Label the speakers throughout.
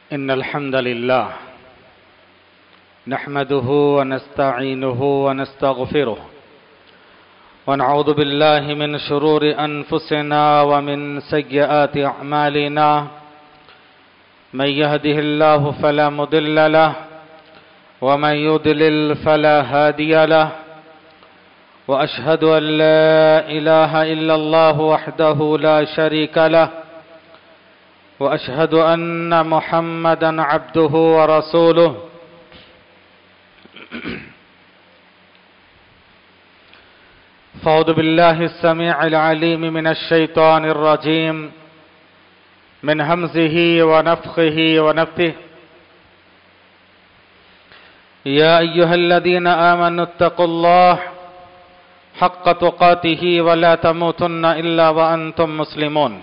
Speaker 1: إن الحمد لله نحمده ونستعينه ونستغفره ونعوذ بالله من شرور أنفسنا ومن سيئات أعمالنا من يهده الله فلا مضل له ومن يضلل فلا هادي له وأشهد أن لا إله إلا الله وحده لا شريك له وأشهد أن محمدًا عبده ورسوله فأعوذ بالله السميع العليم من الشيطان الرجيم من همزه ونفخه ونفثه يا أيها الذين آمنوا اتقوا الله حق تقاته ولا تموتن إلا وأنتم مسلمون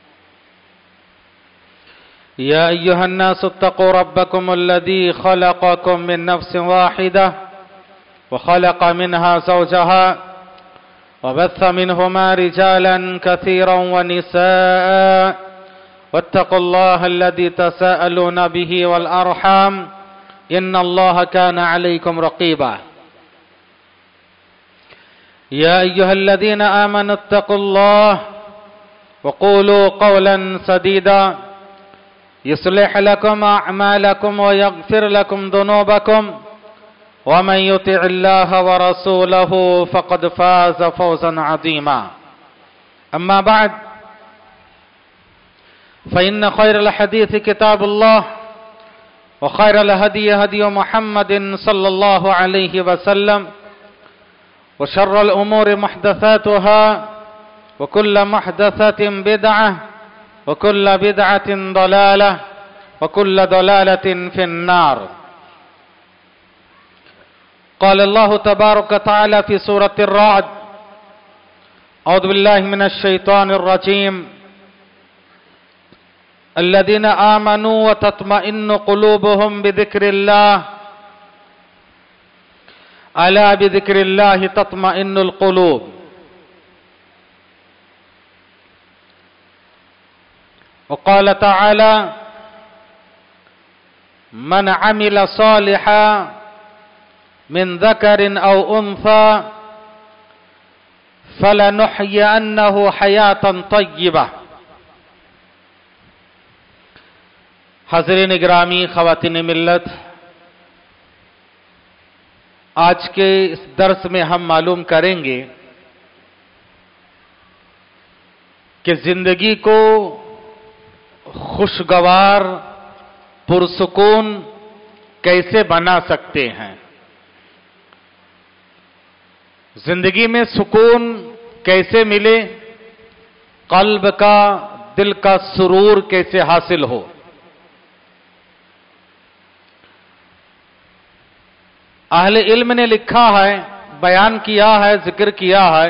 Speaker 1: يا أيها الناس اتقوا ربكم الذي خلقكم من نفس واحدة وخلق منها زوجها وبث منهما رجالا كثيرا ونساء واتقوا الله الذي تساءلون به والأرحام إن الله كان عليكم رقيبا يا أيها الذين آمنوا اتقوا الله وقولوا قولا سديدا يصلح لكم أعمالكم ويغفر لكم ذنوبكم ومن يطع الله ورسوله فقد فاز فوزا عظيما أما بعد فإن خير الحديث كتاب الله وخير الهدي هدي محمد صلى الله عليه وسلم وشر الأمور محدثاتها وكل محدثة بدعة وكل بدعة ضلالة وكل ضلالة في النار قال الله تبارك وتعالى في سورة الرعد أعوذ بالله من الشيطان الرجيم الذين آمنوا وتطمئن قلوبهم بذكر الله ألا بذكر الله تطمئن القلوب وقال تعالى من عمل صالحا من ذكر أو أنثى فلنحيينه حياة طيبة حضرین گرامی، خواتین ملت، آج کے اس درس میں ہم معلوم کریں گے کہ زندگی کو خوشگوار پرسکون کیسے بنا سکتے ہیں، زندگی میں سکون کیسے ملے، قلب کا، دل کا سرور کیسے حاصل ہو۔ اہل علم نے لکھا ہے، بیان کیا ہے، ذکر کیا ہے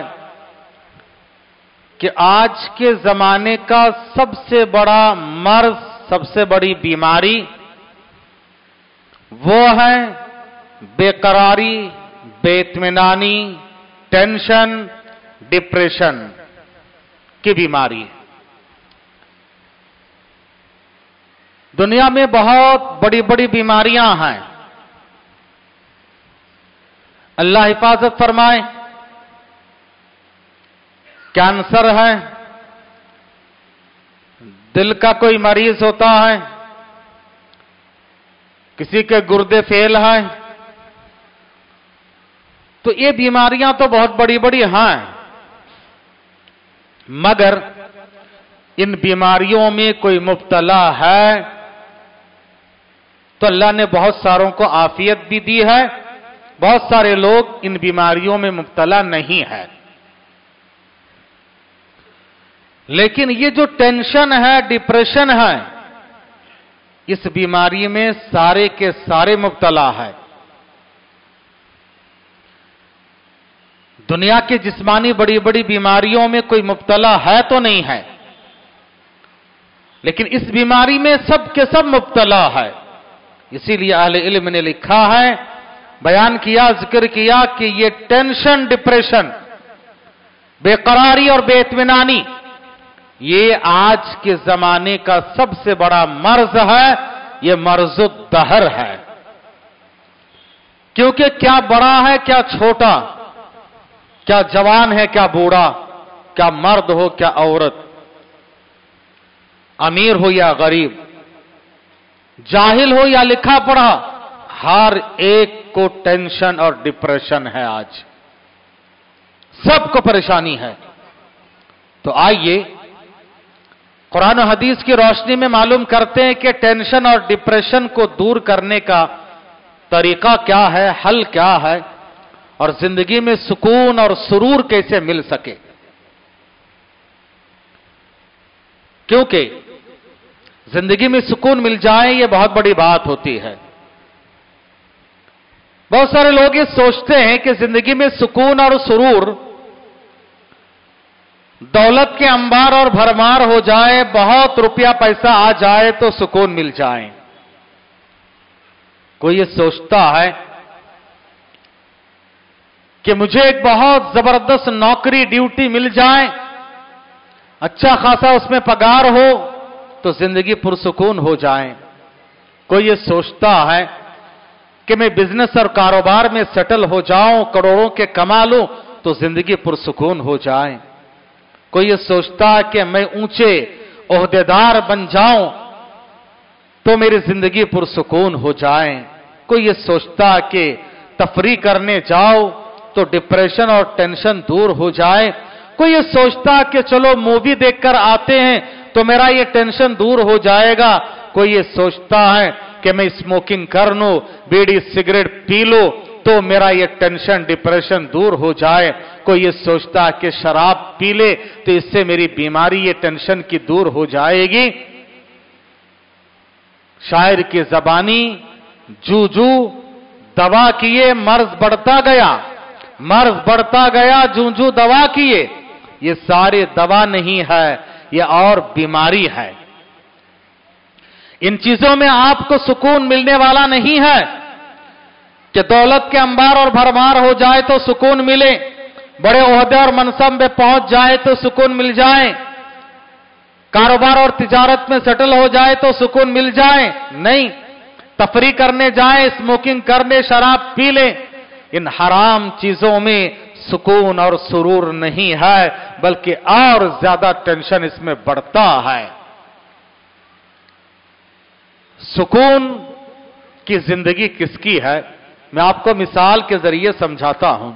Speaker 1: کہ آج کے زمانے کا سب سے بڑا مرض، سب سے بڑی بیماری وہ ہے بے قراری، بے اطمینانی، ٹینشن، ڈپریشن کی بیماری۔ دنیا میں بہت بڑی بڑی بیماریاں ہیں، اللہ حفاظت فرمائے۔ کینسر ہے، دل کا کوئی مریض ہوتا ہے، کسی کے گردے فیل ہیں، تو یہ بیماریاں تو بہت بڑی بڑی ہیں، مگر ان بیماریوں میں کوئی مبتلا ہے تو اللہ نے بہت ساروں کو عافیت بھی دی ہے، بہت سارے لوگ ان بیماریوں میں مبتلا نہیں ہے۔ لیکن یہ جو ٹینشن ہے، ڈپریشن ہے، اس بیماری میں سارے کے سارے مبتلا ہے۔ دنیا کے جسمانی بڑی بڑی بیماریوں میں کوئی مبتلا ہے تو نہیں ہے، لیکن اس بیماری میں سب کے سب مبتلا ہے۔ اسی لیے اہل علم نے لکھا ہے، بیان کیا، ذکر کیا کہ یہ ٹینشن، ڈپریشن، بے قراری اور بے اطمینانی یہ آج کے زمانے کا سب سے بڑا مرض ہے، یہ مرض الدہر ہے، کیونکہ کیا بڑا ہے کیا چھوٹا، کیا جوان ہے کیا بوڑھا، کیا مرد ہو کیا عورت، امیر ہو یا غریب، جاہل ہو یا لکھا پڑھا، ہر ایک کو ٹینشن اور ڈپریشن ہے، آج سب کو پریشانی ہے۔ تو آئیے قرآن و حدیث کی روشنی میں معلوم کرتے ہیں کہ ٹینشن اور ڈپریشن کو دور کرنے کا طریقہ کیا ہے، حل کیا ہے، اور زندگی میں سکون اور سرور کیسے مل سکے۔ کیونکہ زندگی میں سکون مل جائے یہ بہت بڑی بات ہوتی ہے۔ بہت سارے لوگ یہ سوچتے ہیں کہ زندگی میں سکون اور سرور دولت کے انبار اور بھرمار ہو جائے، بہت روپیہ پیسہ آ جائے تو سکون مل جائے۔ کوئی یہ سوچتا ہے کہ مجھے ایک بہت زبردست نوکری ڈیوٹی مل جائے، اچھا خاصا اس میں پگار ہو تو زندگی پرسکون ہو جائے۔ کوئی یہ سوچتا ہے کہ میں بزنس اور کاروبار میں سیٹل ہو جاؤں، کروڑوں کے کما لوں تو زندگی پرسکون ہو جائے۔ کوئی یہ سوچتا ہے کہ میں اونچے عہدیدار بن جاؤں تو میری زندگی پرسکون ہو جائے۔ کوئی یہ سوچتا ہے کہ تفریح کرنے جاؤ تو ڈپریشن اور ٹینشن دور ہو جائے۔ کوئی یہ سوچتا ہے کہ چلو مووی دیکھ کر آتے ہیں تو میرا یہ ٹینشن دور ہو جائے گا۔ کوئی یہ سوچتا ہے کہ میں اسموکنگ کر لوں، بیڑی سگریٹ پی لوں تو میرا یہ ٹینشن ڈپریشن دور ہو جائے۔ کوئی یہ سوچتا ہے کہ شراب پی لے تو اس سے میری بیماری یہ ٹینشن کی دور ہو جائے گی۔ شاعر کی زبانی جو جو دوا کیے مرض بڑھتا گیا، مرض بڑھتا گیا جو جو دوا کیے۔ یہ ساری دوا نہیں ہے، یہ اور بیماری ہے۔ ان چیزوں میں آپ کو سکون ملنے والا نہیں ہے کہ دولت کے انبار اور بھرمار ہو جائے تو سکون ملے، بڑے عہدے اور منصب میں پہنچ جائے تو سکون مل جائے، کاروبار اور تجارت میں سیٹل ہو جائے تو سکون مل جائے۔ نہیں، تفریح کرنے جائے، اسموکنگ کرنے، شراب پی لے، ان حرام چیزوں میں سکون اور سرور نہیں ہے، بلکہ اور زیادہ ٹینشن اس میں بڑھتا ہے۔ سکون کی زندگی کس کی ہے؟ میں آپ کو مثال کے ذریعے سمجھاتا ہوں۔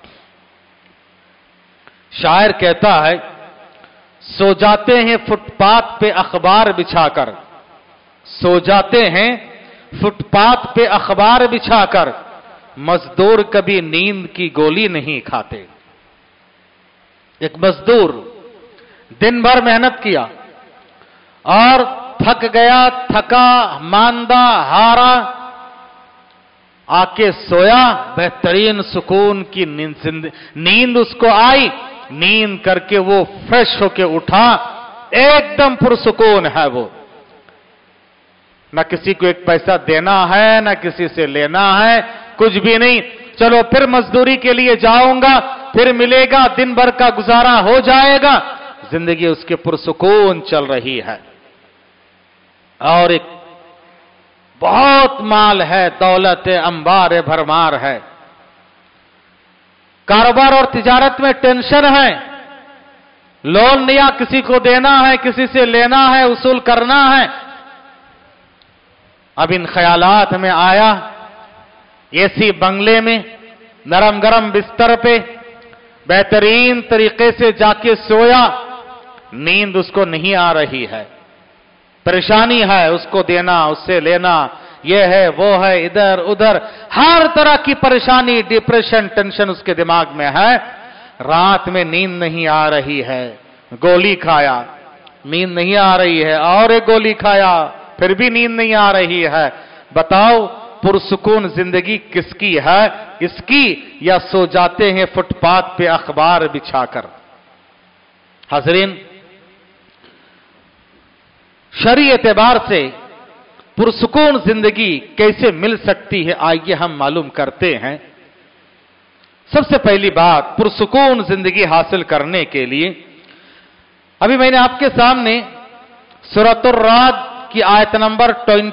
Speaker 1: شاعر کہتا ہے، سو جاتے ہیں فٹ پاتھ پہ اخبار بچھا کر، سو جاتے ہیں فٹ پاتھ پہ اخبار بچھا کر، مزدور کبھی نیند کی گولی نہیں کھاتے۔ ایک مزدور دن بھر محنت کیا اور تھک گیا، تھکا ماندہ ہارا، آ کے سویا، بہترین سکون کی نیند اس کو آئی، نیند کر کے وہ فریش ہو کے اٹھا، ایک دم پرسکون ہے وہ، نہ کسی کو ایک پیسہ دینا ہے نہ کسی سے لینا ہے، کچھ بھی نہیں، چلو پھر مزدوری کے لیے جاؤں گا، پھر ملے گا، دن بھر کا گزارا ہو جائے گا، زندگی اس کے پرسکون چل رہی ہے۔ اور ایک بہت مال ہے، دولت ہے، انبار بھرمار ہے، کاروبار اور تجارت میں ٹینشن ہے، لون لیا، کسی کو دینا ہے، کسی سے لینا ہے، وصول کرنا ہے۔ اب ان خیالات میں آیا، ایسی بنگلے میں نرم گرم بستر پہ بہترین طریقے سے جا کے سویا، نیند اس کو نہیں آ رہی ہے، پریشانی ہے، اس کو دینا، اس سے لینا، یہ ہے وہ ہے، ادھر ادھر ہر طرح کی پریشانی، ڈپریشن، ٹینشن اس کے دماغ میں ہے۔ رات میں نیند نہیں آ رہی ہے، گولی کھایا، نیند نہیں آ رہی ہے، اور ایک گولی کھایا، پھر بھی نیند نہیں آ رہی ہے۔ بتاؤ پرسکون زندگی کس کی ہے، اس کی یا سو جاتے ہیں فٹ پاتھ پہ اخبار بچھا کر؟ حاضرین، شرعی اعتبار سے پرسکون زندگی کیسے مل سکتی ہے، آئیے ہم معلوم کرتے ہیں۔ سب سے پہلی بات، پرسکون زندگی حاصل کرنے کے لیے ابھی میں نے آپ کے سامنے سورۃ الرعد की आयत नंबर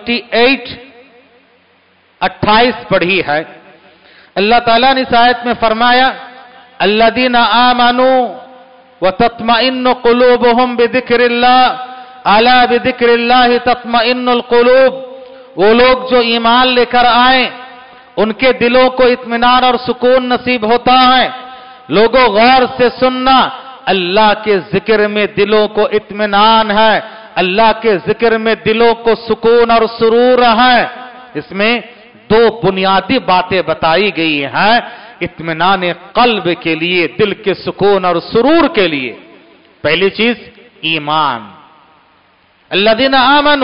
Speaker 1: 28 पढ़ी है। अल्लाह ताला ने इस आयत में फरमाया, अल्लज़ीना आमनू व तत्मइन्नु क़ुलूबुहुम बिज़िक्रिल्लाह अला बिज़िक्रिल्लाहि तत्मइन्नुल क़ुलूब। वो लोग जो ईमान लेकर आए उनके दिलों को इत्मीनान और सुकून नसीब होता है। लोगों गौर से सुनना, अल्लाह के जिक्र में दिलों को इत्मीनान है, अल्लाह के जिक्र में दिलों को सुकून और सुरूर है। इसमें दो बुनियादी बातें बताई गई हैं इत्मीनान कल्ब के लिए, दिल के सुकून और सुरूर के लिए। पहली चीज ईमान, अल्लज़ीना आमनू,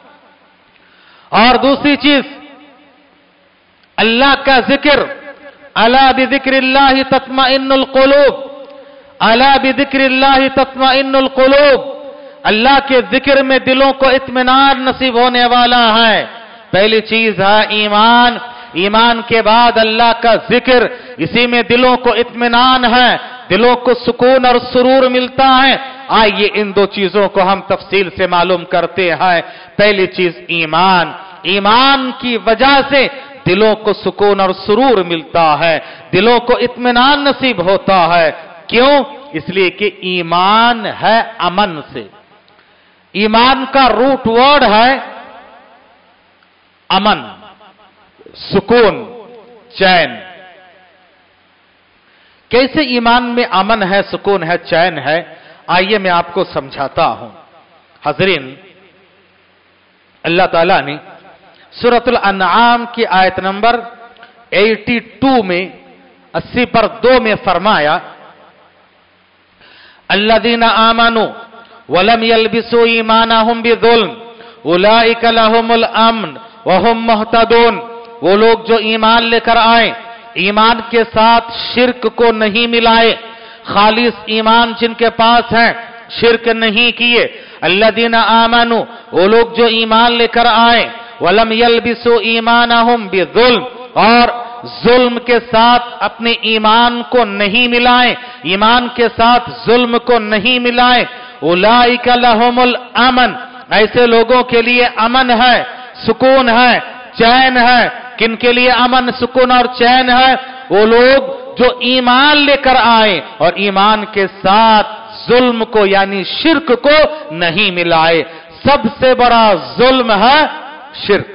Speaker 1: और दूसरी चीज अल्लाह का जिक्र, अला बिज़िक्रिल्लाहि तत्मइन्नुल क़ुलूब, अला बिज़िक्रिल्लाहि तत्मइन्नुल क़ुलूब। अल्लाह के जिक्र में दिलों को इत्मीनान नसीब होने वाला है। पहली चीज है ईमान, ईमान के बाद अल्लाह का जिक्र, इसी में दिलों को इत्मीनान है, दिलों को सुकून और सुरूर मिलता है। आइए इन दो चीजों को हम तफसील से मालूम करते हैं। पहली चीज ईमान, ईमान की वजह से दिलों को सुकून और सुरूर मिलता है, दिलों को इत्मीनान नसीब होता है। क्यों? इसलिए कि ईमान है अमन से। ईमान का रूट वर्ड है अमन, सुकून, चैन। कैसे ईमान में अमन है, सुकून है, चैन है, आइए मैं आपको समझाता हूं। हजरीन, अल्लाह ताला ने सूरतुल अन्आम की आयत नंबर 82 में 80 पर 2 में फरमाया, अल्लज़ीना आमनू वलम यल्बिसू ईमानहुम बिज़ुल्म उलाइका लहुमुल अम्न व हुम मुहतदून। वो लोग जो ईमान लेकर आए, ईमान के साथ शिर्क को नहीं मिलाए, खालिस ईमान जिनके पास है, शिर्क नहीं किए। अल्लज़ीना आमनू, वो लोग जो ईमान लेकर आए, वलम यल्बिसू ईमानहुम बिज़ुल्म, और जुल्म के साथ अपने ईमान को नहीं मिलाए, ईमान के साथ जुल्म को नहीं मिलाए। उलाइका लहुमुल अमन, ऐसे लोगों के लिए अमन है, सुकून है, चैन है। किन के लिए अमन, सुकून और चैन है? वो लोग जो ईमान लेकर आए और ईमान के साथ जुल्म को यानी शिर्क को नहीं मिलाए। सबसे बड़ा जुल्म है शिर्क।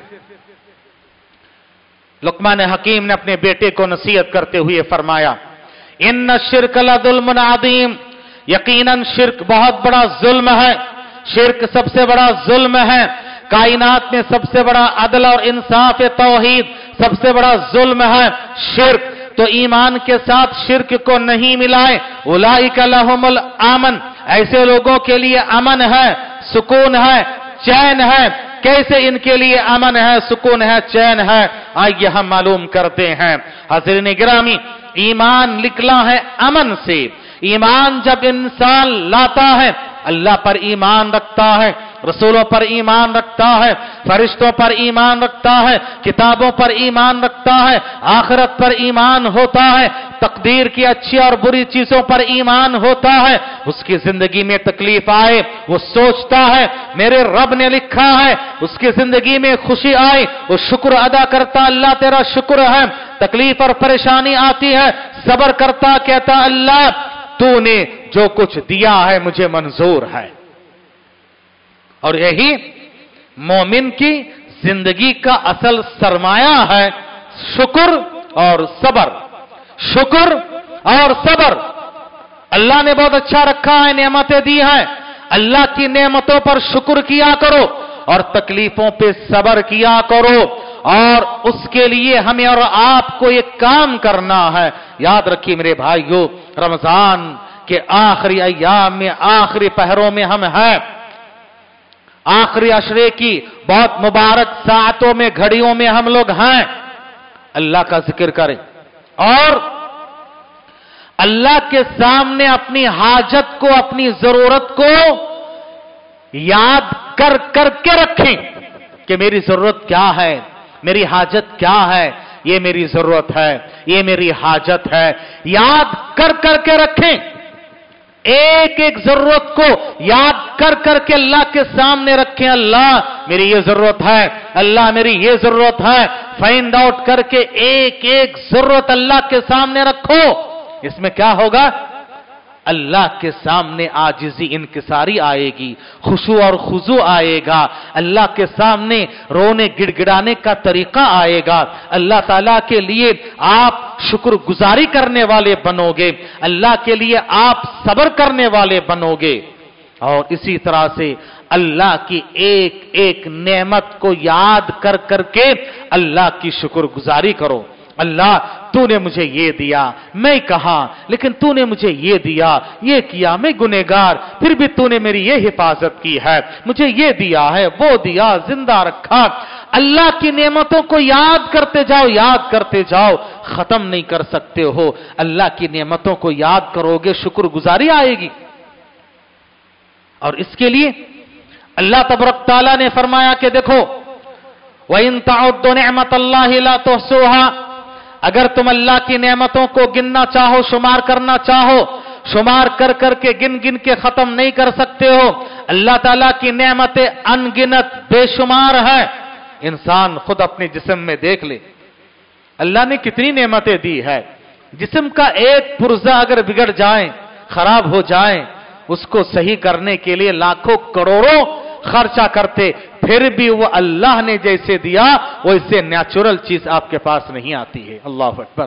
Speaker 1: लुकमान हकीम ने अपने बेटे को नसीहत करते हुए फरमाया, इन्न शिर्क लज़ुल्मुन अज़ीम, यकीनन शिर्क बहुत बड़ा जुल्म है। शिर्क सबसे बड़ा जुल्म है। कायनात में सबसे बड़ा अदल और इंसाफ तौहीद सबसे बड़ा जुल्म है शिर्क। तो ईमान के साथ शिर्क को नहीं मिलाए। उलाइका लहुमुल अमन, ऐसे लोगों के लिए अमन है, सुकून है, चैन है। कैसे इनके लिए अमन है, सुकून है, चैन है? आइए हम मालूम करते हैं। हज़रीन गिरामी, ईमान निकला है अमन से। ईमान जब इंसान लाता है, अल्लाह पर ईमान रखता है, रसूलों पर ईमान रखता है, फरिश्तों पर ईमान रखता है, किताबों पर ईमान रखता है, आखिरत पर ईमान होता है, तकदीर की अच्छी और बुरी चीजों पर ईमान होता है। उसकी जिंदगी में तकलीफ आए, वो सोचता है मेरे रब ने लिखा है। उसकी जिंदगी में खुशी आए, वो शुक्र अदा करता, अल्लाह तेरा शुक्र है। तकलीफ और परेशानी आती है, सब्र करता, कहता अल्लाह तूने जो कुछ दिया है मुझे मंजूर है। और यही मोमिन की जिंदगी का असल सरमाया है, शुक्र और सब्र। शुक्र और सब्र अल्लाह ने बहुत अच्छा रखा है, नेमतें दी हैं। अल्लाह की नेमतों पर शुक्र किया करो और तकलीफों पे सब्र किया करो। और उसके लिए हमें और आपको एक काम करना है। याद रखिए मेरे भाइयों, रमजान के आखिरी अय्याम में, आखिरी पहरों में हम हैं। आखिरी अशरे की बहुत मुबारक सातों में, घड़ियों में हम लोग हैं। अल्लाह का जिक्र करें और अल्लाह के सामने अपनी हाजत को, अपनी जरूरत को याद कर करके रखें कि मेरी जरूरत क्या है, मेरी हाजत क्या है। ये मेरी जरूरत है, ये मेरी हाजत है, याद कर करके रखें। एक एक जरूरत को याद कर करके अल्लाह के सामने रखें। अल्लाह मेरी ये जरूरत है, अल्लाह मेरी ये जरूरत है, फाइंड आउट करके एक एक जरूरत अल्लाह के सामने रखो। इसमें क्या होगा? अल्लाह के सामने आजिज़ी इनकिसारी आएगी, खुशू और खुजू आएगा, अल्लाह के सामने रोने गिड़गिड़ाने का तरीका आएगा, अल्लाह ताला के लिए आप शुक्रगुजारी करने वाले बनोगे, अल्लाह के लिए आप सब्र करने वाले बनोगे। और इसी तरह से अल्लाह की एक एक नेमत को याद कर करके अल्लाह की शुक्रगुजारी करो। अल्लाह तूने मुझे ये दिया, मैं कहा लेकिन तूने मुझे ये दिया, ये किया, मैं गुनहगार, फिर भी तूने मेरी ये हिफाजत की है, मुझे ये दिया है, वो दिया, जिंदा रखा। अल्लाह की नेमतों को याद करते जाओ, याद करते जाओ, खत्म नहीं कर सकते हो। अल्लाह की नेमतों को याद करोगे, शुक्रगुजारी आएगी। और इसके लिए अल्लाह तबारक तआला ने फरमाया कि देखो, व इन तअद्दु निअमतल्लाहि ला तुहसूहा, अगर तुम अल्लाह की नेमतों को गिनना चाहो, शुमार करना चाहो, शुमार कर करके गिन गिन के खत्म नहीं कर सकते हो। अल्लाह ताला की नेमतें अनगिनत बेशुमार है। इंसान खुद अपने जिस्म में देख ले, अल्लाह ने कितनी नेमतें दी है। जिस्म का एक पुर्जा अगर बिगड़ जाए, खराब हो जाए, उसको सही करने के लिए लाखों करोड़ों खर्चा करते, फिर भी वो अल्लाह ने जैसे दिया वैसे नेचुरल चीज आपके पास नहीं आती है। अल्लाह अकबर।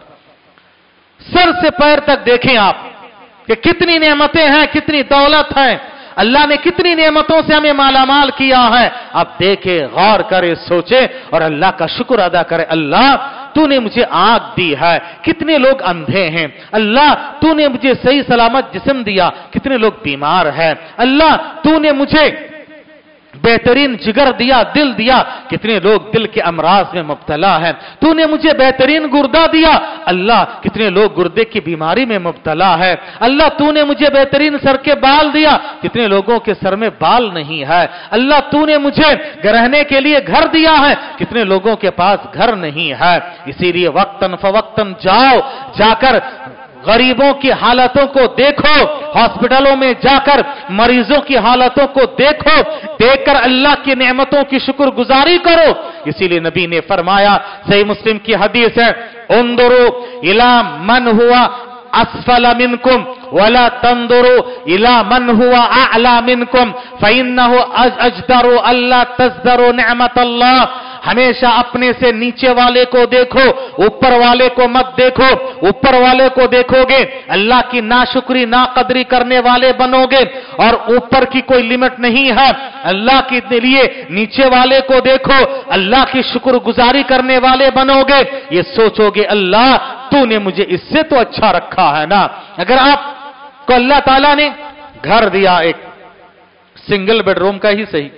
Speaker 1: सर से पैर तक देखें आप कि कितनी नेमतें हैं, कितनी दौलत है, अल्लाह ने कितनी नेमतों से हमें मालामाल किया है। आप देखे, गौर करे, सोचे और अल्लाह का शुक्र अदा करे। अल्लाह तूने मुझे आंख दी है, कितने लोग अंधे हैं। अल्लाह तूने मुझे सही सलामत जिस्म दिया, कितने लोग बीमार हैं। अल्लाह तूने मुझे बेहतरीन जिगर दिया, दिल दिया, कितने लोग दिल के अमराज में मुब्तला हैं। तूने मुझे बेहतरीन गुर्दा दिया, अल्लाह कितने लोग गुर्दे की बीमारी में मुब्तला है। अल्लाह तूने मुझे बेहतरीन सर के बाल दिया, कितने लोगों के सर में बाल नहीं है। अल्लाह तूने मुझे रहने के लिए घर दिया है, कितने लोगों के पास घर नहीं है। इसीलिए वक्तन फवक्तन जाओ, जाकर गरीबों की हालतों को देखो, हॉस्पिटलों में जाकर मरीजों की हालतों को देखो, देखकर अल्लाह की नेमतों की शुक्रगुजारी करो। इसीलिए नबी ने फरमाया, सही मुस्लिम की हदीस है, उन्दुरु इला मन हुआ अस्फल मिनकुम वला तंदुरु इला मन हुआ अअला मिनकुम फइन्नहु अजदरु अल्ला तज़दरु निअमतल्लाह। हमेशा अपने से नीचे वाले को देखो, ऊपर वाले को मत देखो। ऊपर वाले को देखोगे अल्लाह की नाशुक्री नाकदरी करने वाले बनोगे, और ऊपर की कोई लिमिट नहीं है अल्लाह के लिए। नीचे वाले को देखो, अल्लाह की शुक्रगुजारी करने वाले बनोगे। ये सोचोगे अल्लाह तूने मुझे इससे तो अच्छा रखा है ना। अगर आपको अल्लाह ताला ने घर दिया, एक सिंगल बेडरूम का ही सही,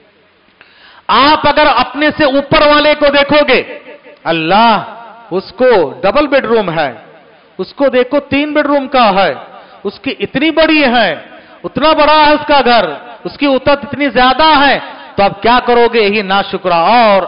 Speaker 1: आप अगर अपने से ऊपर वाले को देखोगे, अल्लाह उसको डबल बेडरूम है, उसको देखो 3 बेडरूम का है, उसकी इतनी बड़ी है, उतना बड़ा है उसका घर, उसकी उतत इतनी ज्यादा है, तो अब क्या करोगे? यही नाशुक्रा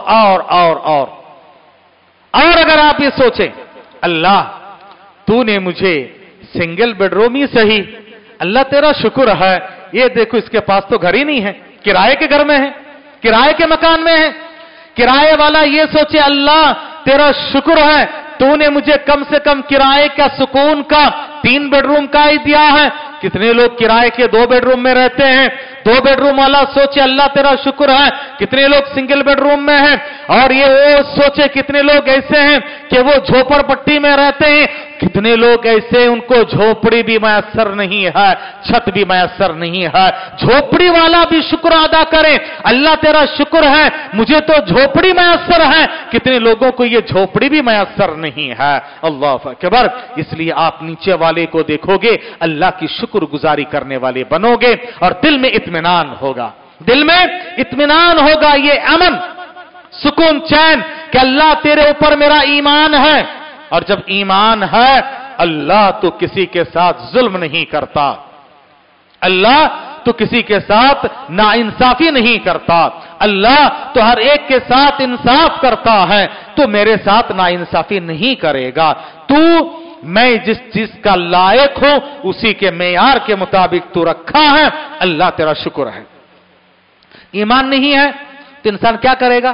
Speaker 1: और अगर आप ये सोचें अल्लाह तूने मुझे सिंगल बेडरूम ही सही, अल्लाह तेरा शुक्र है, ये देखो इसके पास तो घर ही नहीं है, किराए के घर में है, किराए के मकान में है। किराए वाला ये सोचे अल्लाह तेरा शुक्र है, तूने मुझे कम से कम किराए का सुकून का 3 बेडरूम का ही दिया है। कितने लोग किराए के 2 बेडरूम में रहते हैं। 2 बेडरूम वाला सोचे अल्लाह तेरा शुक्र है, कितने लोग सिंगल बेडरूम में हैं। और ये वो सोचे कितने लोग ऐसे हैं कि वो झोपड़पट्टी में रहते हैं, कितने लोग ऐसे उनको झोपड़ी भी मयसर नहीं है, छत भी मयसर नहीं है। झोपड़ी वाला भी शुक्र अदा करे, अल्लाह तेरा शुक्र है मुझे तो झोपड़ी मयसर है, कितने लोगों को ये झोपड़ी भी मयसर नहीं है। अल्लाह अकबर। इसलिए आप नीचे वाले को देखोगे, अल्लाह की शुक्रगुजारी करने वाले बनोगे और दिल में इत्मीनान होगा, दिल में इत्मीनान होगा, ये अमन सुकून चैन कि अल्लाह तेरे ऊपर मेरा ईमान है। और जब ईमान है, अल्लाह तो किसी के साथ जुल्म नहीं करता, अल्लाह तो किसी के साथ नाइंसाफी नहीं करता, अल्लाह तो हर एक के साथ इंसाफ करता है, तो मेरे साथ नाइंसाफी नहीं करेगा। तू मैं जिस चीज का लायक हूं उसी के मेयार के मुताबिक तू रखा है, अल्लाह तेरा शुक्र है। ईमान नहीं है तो इंसान क्या करेगा?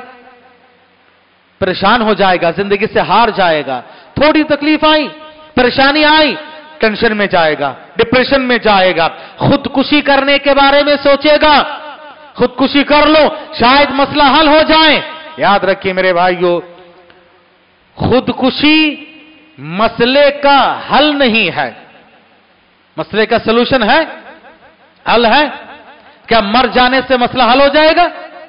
Speaker 1: परेशान हो जाएगा, जिंदगी से हार जाएगा। थोड़ी तकलीफ आई, परेशानी आई, टेंशन में जाएगा, डिप्रेशन में जाएगा, खुदकुशी करने के बारे में सोचेगा। खुदकुशी कर लो, शायद मसला हल हो जाए। याद रखिए मेरे भाइयों, खुदकुशी मसले का हल नहीं है, मसले का सलूशन है, हल है। क्या मर जाने से मसला हल हो जाएगा?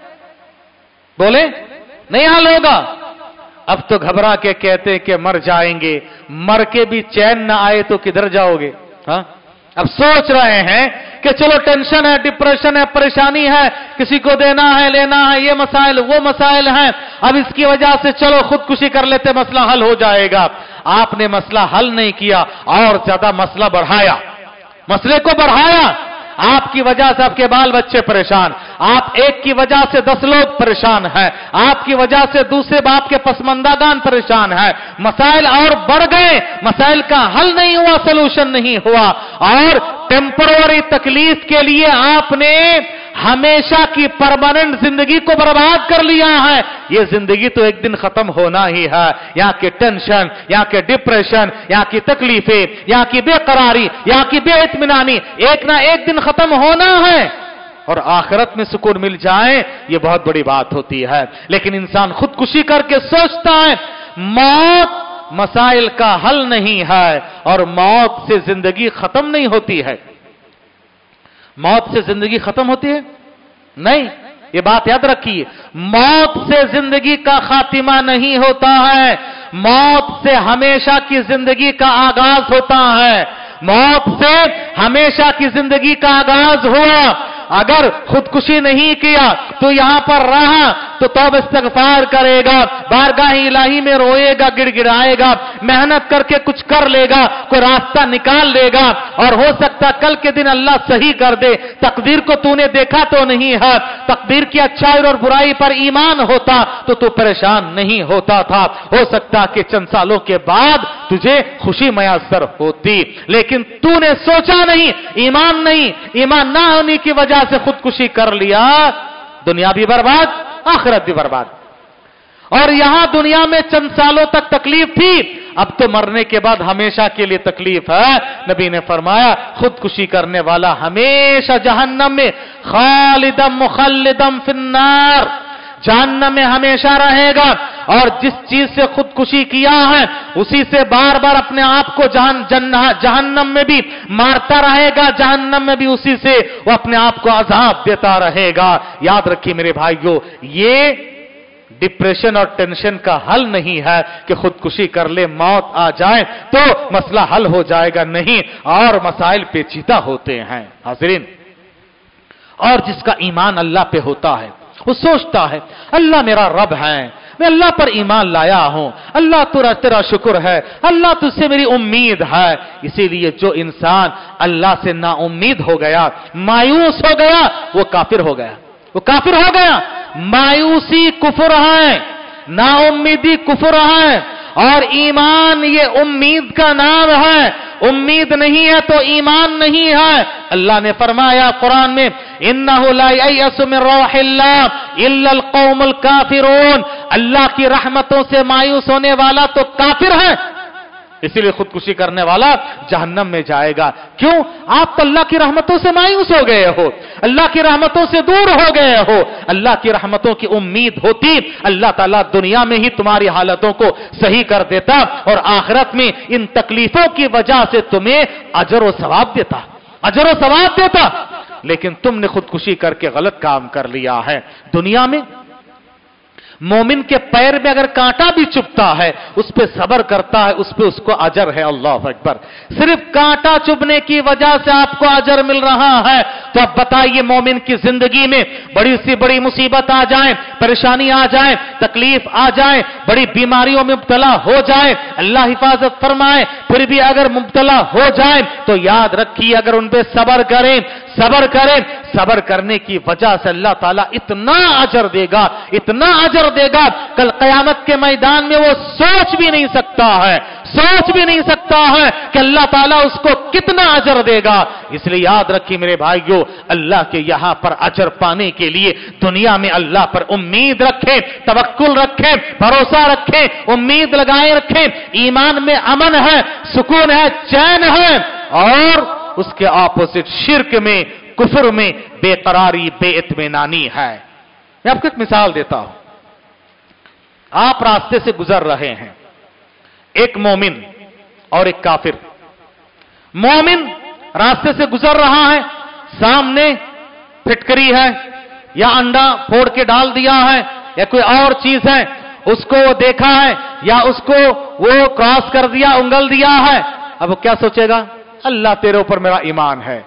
Speaker 1: बोले नहीं हल होगा। अब तो घबरा के कहते हैं कि मर जाएंगे, मर के भी चैन ना आए तो किधर जाओगे? हाँ, अब सोच रहे हैं कि चलो टेंशन है, डिप्रेशन है, परेशानी है, किसी को देना है, लेना है, ये मसाइल वो मसाइल हैं, अब इसकी वजह से चलो खुदकुशी कर लेते, मसला हल हो जाएगा। आपने मसला हल नहीं किया और ज्यादा मसला बढ़ाया, मसले को बढ़ाया। आपकी वजह से आपके बाल बच्चे परेशान, आप एक की वजह से 10 लोग परेशान हैं, आपकी वजह से दूसरे बाप के पसमंदागान परेशान है। मसाइल और बढ़ गए, मसाइल का हल नहीं हुआ, सलूशन नहीं हुआ, और टेम्पररी तकलीफ के लिए आपने हमेशा की परमानेंट जिंदगी को बर्बाद कर लिया है। ये जिंदगी तो एक दिन खत्म होना ही है। यहाँ के टेंशन, यहाँ के डिप्रेशन, यहाँ की तकलीफें, यहाँ की बेकरारी, यहाँ की बेइत्मीनानी एक ना एक दिन खत्म होना है, और आखिरत में सुकून मिल जाए ये बहुत बड़ी बात होती है। लेकिन इंसान खुदकुशी करके सोचता है मौत मसाइल का हल नहीं है, और मौत से जिंदगी खत्म नहीं होती है। मौत से जिंदगी खत्म होती है? नहीं, ये बात याद रखिए, मौत से जिंदगी का खातिमा नहीं होता है, मौत से हमेशा की जिंदगी का आगाज होता है। मौत से हमेशा की जिंदगी का आगाज हुआ। अगर खुदकुशी नहीं किया तो यहां पर रहा तो तौबा इस्तिग़फ़ार करेगा, बारगाह इलाही में रोएगा, गिड़गिड़ाएगा, मेहनत करके कुछ कर लेगा, कोई रास्ता निकाल लेगा, और हो सकता कल के दिन अल्लाह सही कर दे। तकदीर को तूने देखा तो नहीं है, तकदीर की अच्छाई और बुराई पर ईमान होता तो तू परेशान नहीं होता था। हो सकता कि चंद सालों के बाद तुझे खुशी मयस्सर होती, लेकिन तूने सोचा नहीं, ईमान नहीं, ईमान ना होने की वजह से खुदकुशी कर लिया, दुनिया भी बर्बाद, आखिरत भी बर्बाद। और यहां दुनिया में चंद सालों तक तकलीफ थी, अब तो मरने के बाद हमेशा के लिए तकलीफ है। नबी ने फरमाया खुदकुशी करने वाला हमेशा जहन्नम में, खालिदम मुखल्लिदम फिन्नार, जहन्नम में हमेशा रहेगा। और जिस चीज से खुदकुशी किया है उसी से बार बार अपने आप को जहन्नम में भी मारता रहेगा, जहन्नम में भी उसी से वो अपने आप को अजाब देता रहेगा। याद रखिए मेरे भाइयों, ये डिप्रेशन और टेंशन का हल नहीं है कि खुदकुशी कर ले, मौत आ जाए तो मसला हल हो जाएगा, नहीं, और मसाइल पेचीदा होते हैं हाज़रीन। और जिसका ईमान अल्लाह पे होता है वो सोचता है अल्लाह मेरा रब है, मैं अल्लाह पर ईमान लाया हूं, अल्लाह तेरा शुक्र है, अल्लाह तुझसे मेरी उम्मीद है। इसीलिए जो इंसान अल्लाह से नाउम्मीद हो गया, मायूस हो गया, वो काफिर हो गया, वो काफिर हो गया। मायूसी कुफर है, नाउम्मीदी कुफर है, और ईमान ये उम्मीद का नाम है। उम्मीद नहीं है तो ईमान नहीं है। अल्लाह ने फरमाया कुरान में, इन्नहु ला ययअसु मिन रौहिल्लाह इल्लल कौमुल काफिरून, अल्लाह की रहमतों से मायूस होने वाला तो काफिर है, इसीलिए खुदकुशी करने वाला जहन्नम में जाएगा। क्यों? आप तो अल्लाह की रहमतों से मायूस हो गए हो, अल्लाह की रहमतों से दूर हो गए हो। अल्लाह की रहमतों की उम्मीद होती, अल्लाह ताला दुनिया में ही तुम्हारी हालतों को सही कर देता, और आखिरत में इन तकलीफों की वजह से तुम्हें अजर व सवाब देता, अजर व सवाब देता। लेकिन तुमने खुदकुशी करके गलत काम कर लिया है। दुनिया में मोमिन के पैर में अगर कांटा भी चुभता है, उस पे सब्र करता है, उस पे उसको अजर है। अल्लाह अकबर। सिर्फ कांटा चुभने की वजह से आपको अजर मिल रहा है, तो अब बताइए मोमिन की जिंदगी में बड़ी सी बड़ी मुसीबत आ जाए, परेशानी आ जाए, तकलीफ आ जाए, बड़ी बीमारियों में मुब्तला हो जाए, अल्लाह हिफाजत फरमाए, फिर भी अगर मुब्तला हो जाए तो याद रखिए अगर उन पे सब्र करें, सब्र करें, सब्र करने की वजह से अल्लाह ताला इतना अजर देगा, इतना अजर देगा, कल कयामत के मैदान में वो सोच भी नहीं सकता है, सोच भी नहीं सकता है कि अल्लाह ताला उसको कितना अजर देगा। इसलिए याद रखिए मेरे भाइयों, अल्लाह के यहां पर अजर पाने के लिए दुनिया में अल्लाह पर उम्मीद रखें, तवक्कुल रखें, भरोसा रखें, उम्मीद लगाए रखें। ईमान में अमन है, सुकून है, चैन है, और उसके ऑपोजिट शिर्क में, कुफर में बेकरारी, बेइत्मीनानी है। मैं आपको एक मिसाल देता हूं। आप रास्ते से गुजर रहे हैं, एक मोमिन और एक काफिर। मोमिन रास्ते से गुजर रहा है, सामने फिटकरी है या अंडा फोड़ के डाल दिया है या कोई और चीज है, उसको वो देखा है या उसको वो क्रॉस कर दिया, उंगल दिया है। अब वो क्या सोचेगा? अल्लाह तेरे ऊपर मेरा ईमान है।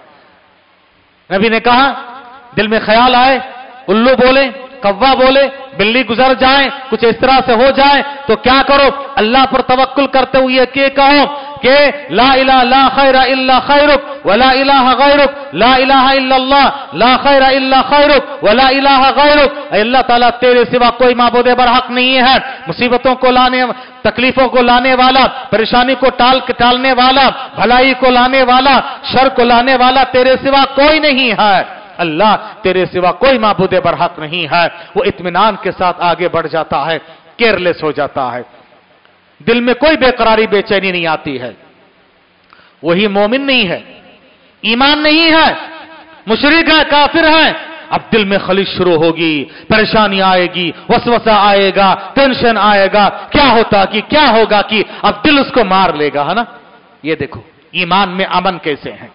Speaker 1: नबी ने कहा, दिल में ख्याल आए, उल्लू बोले, कव्वा बोले, बिल्ली गुजर जाए, कुछ इस तरह से हो जाए, तो क्या करो? अल्लाह पर तवक्कुल करते हुए के कहो कि ला इलाहा ला खैरा इल्ला खैरुक व ला इलाहा गैरुक, ला इलाहा इल्लल्लाह ला खैरा इल्ला खैरुक व ला इलाहा गैरुक। अल्लाह ताला तेरे सिवा कोई माबूद बरहक नहीं है। मुसीबतों को लाने, तकलीफों को लाने वाला, परेशानी को टालने वाला, भलाई को लाने वाला, शर को लाने वाला तेरे सिवा कोई नहीं है। अल्लाह तेरे सिवा कोई माबूद बरहक नहीं है। वो इत्मीनान के साथ आगे बढ़ जाता है, केयरलेस हो जाता है, दिल में कोई बेकरारी, बेचैनी नहीं आती है। वही मोमिन नहीं है, ईमान नहीं है, मुशरिक है, काफिर है। अब दिल में खलिश शुरू होगी, परेशानी आएगी, वसवसा आएगा, टेंशन आएगा, क्या होता कि क्या होगा कि अब दिल उसको मार लेगा, है ना। ये देखो ईमान में अमन कैसे है।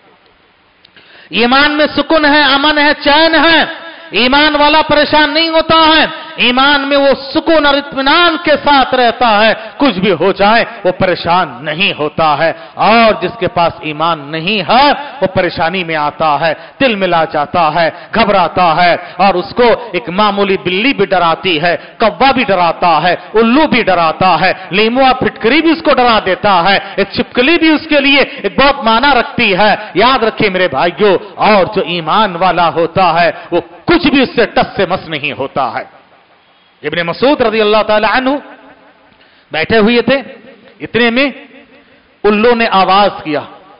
Speaker 1: ईमान में सुकून है, अमन है, चैन है। ईमान वाला परेशान नहीं होता है, ईमान में वो सुकून और इत्मीनान के साथ रहता है, कुछ भी हो जाए वो परेशान नहीं होता है। और जिसके पास ईमान नहीं है वो परेशानी में आता है, दिल मिला जाता है, घबराता है, और उसको एक मामूली बिल्ली भी डराती है, कौवा भी डराता है, उल्लू भी डराता है, लीमुआ फिटकरी भी उसको डरा देता है, एक छिपकली भी उसके लिए एक बहुत माना रखती है। याद रखिए मेरे भाइयों, और जो ईमान वाला होता है वो कुछ भी उससे टस से मस नहीं होता है। इब्ने मसूद रज़ी अल्लाह ताला अन्हु बैठे हुए थे, इतने में उल्लू ने आवाज किया,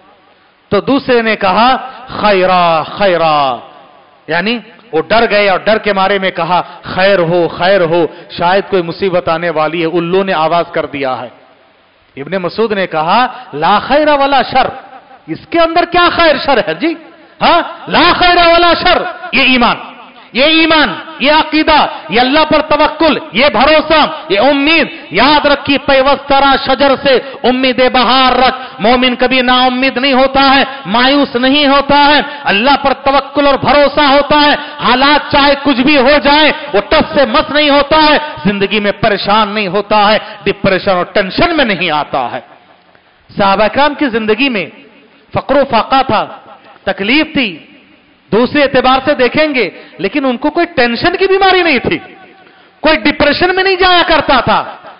Speaker 1: तो दूसरे ने कहा खैरा खैरा, यानी वो डर गए और डर के मारे में कहा खैर हो, शायद कोई मुसीबत आने वाली है। उल्लू ने आवाज कर दिया है। इब्ने मसूद ने कहा ला खैरा वाला शर, इसके अंदर क्या खैर शर है जी? हाँ, ला खैरा वाला शर, ये ईमान, ये ईमान, ये अकीदा, ये अल्लाह पर तवक्कुल, ये भरोसा, ये उम्मीद। याद रखिए, पैवस्तरा शजर से उम्मीद बहार रख। मोमिन कभी ना उम्मीद नहीं होता है, मायूस नहीं होता है, अल्लाह पर तवक्कुल और भरोसा होता है। हालात चाहे कुछ भी हो जाए वो टस से मस नहीं होता है, जिंदगी में परेशान नहीं होता है, डिप्रेशन और टेंशन में नहीं आता है। सहाबा किराम की जिंदगी में फक्र फाका था, तकलीफ थी, दूसरे एतबार से देखेंगे, लेकिन उनको कोई टेंशन की बीमारी नहीं थी, कोई डिप्रेशन में नहीं जाया करता था,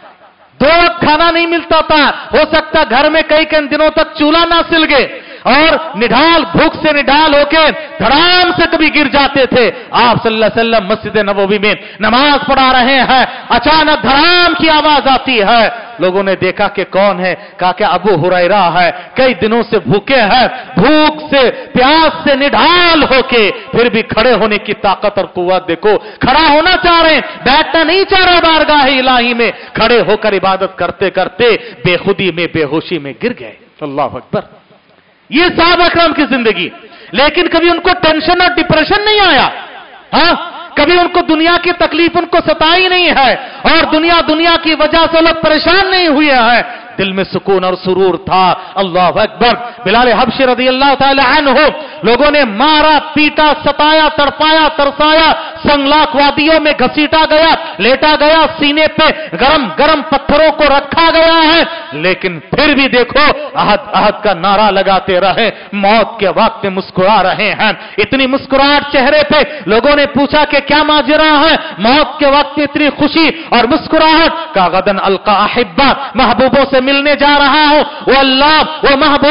Speaker 1: 2 वक्त खाना नहीं मिलता था, हो सकता घर में कई दिनों तक चूल्हा ना सिल गए, और निढाल, भूख से निढाल होके धड़ाम से कभी गिर जाते थे। आप सल्लल्लाहु अलैहि वसल्लम मस्जिद नबवी में नमाज पढ़ा रहे हैं, अचानक धड़ाम की आवाज आती है। लोगों ने देखा कि कौन है, कहा कि अबू हुरैरा है, कई दिनों से भूखे हैं, भूख से प्यास से निढाल होके फिर भी खड़े होने की ताकत और कुव्वत देखो, खड़ा होना चाह रहे, बैठना नहीं चाह रहे, बारगाह इलाही में खड़े होकर इबादत करते करते बेखुदी में, बेहोशी में गिर गए। अल्लाहु अकबर। ये सहाबा किराम की जिंदगी, लेकिन कभी उनको टेंशन और डिप्रेशन नहीं आया। हाँ, कभी उनको दुनिया की तकलीफ उनको सताई नहीं है, और दुनिया की वजह से लोग परेशान नहीं हुए हैं, दिल में सुकून और सुरूर था। अल्लाह अकबर। बिलाल हबशी रज़ी अल्लाह ताला अन्हु, लोगों ने मारा, पीटा, सताया, तड़पाया, तरसाया, संगलाक वादियों में घसीटा गया, लेटा गया, सीने पे गरम गरम पत्थरों को रखा गया है, लेकिन फिर भी देखो अहद अहद का नारा लगाते रहे, मौत के वक्त में मुस्कुरा रहे हैं। इतनी मुस्कुराहट चेहरे पे, लोगों ने पूछा कि क्या माजरा है, मौत के वक्त में इतनी खुशी और मुस्कुराहट। का गदन अलका अहिब्बा, महबूबों से मिलने जा रहा हूं, वो अल्लाह, वो महबूब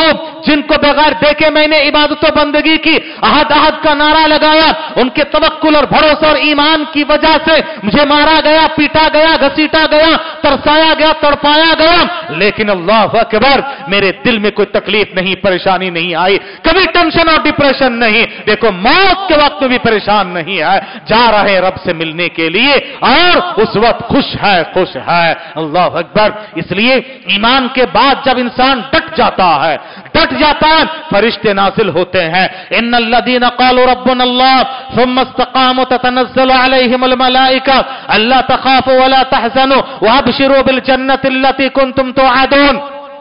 Speaker 1: जिनको बगैर देखे मैंने इबादत व बंदगी की, अहद अहद का नारा लगाया, उनके तवक्कुल और भरोसे और ईमान की वजह से मुझे मारा गया, पीटा गया, घसीटा गया, तरसाया गया, तड़पाया गया, लेकिन अल्लाह अकबर मेरे दिल में कोई तकलीफ नहीं, परेशानी नहीं आई, कभी टेंशन और डिप्रेशन नहीं। देखो मौत के वक्त में भी परेशान नहीं है, जा रहे रब से मिलने के लिए और उस वक्त खुश है, खुश है। अल्लाह अकबर। इसलिए ईमान के बाद जब इंसान डट जाता है, फरिश्ते नाजिल होते हैं। इन्नल्लज़ीना क़ालू रब्बुनल्लाह सुम्मा इस्तक़ामू ततनज़्ज़लु अलैहिमुल मलाइका अल्ला तख़ाफ़ू वला तहज़नू वअबशिरू बिल जन्नति अल्लती कुन्तुम तुअदून।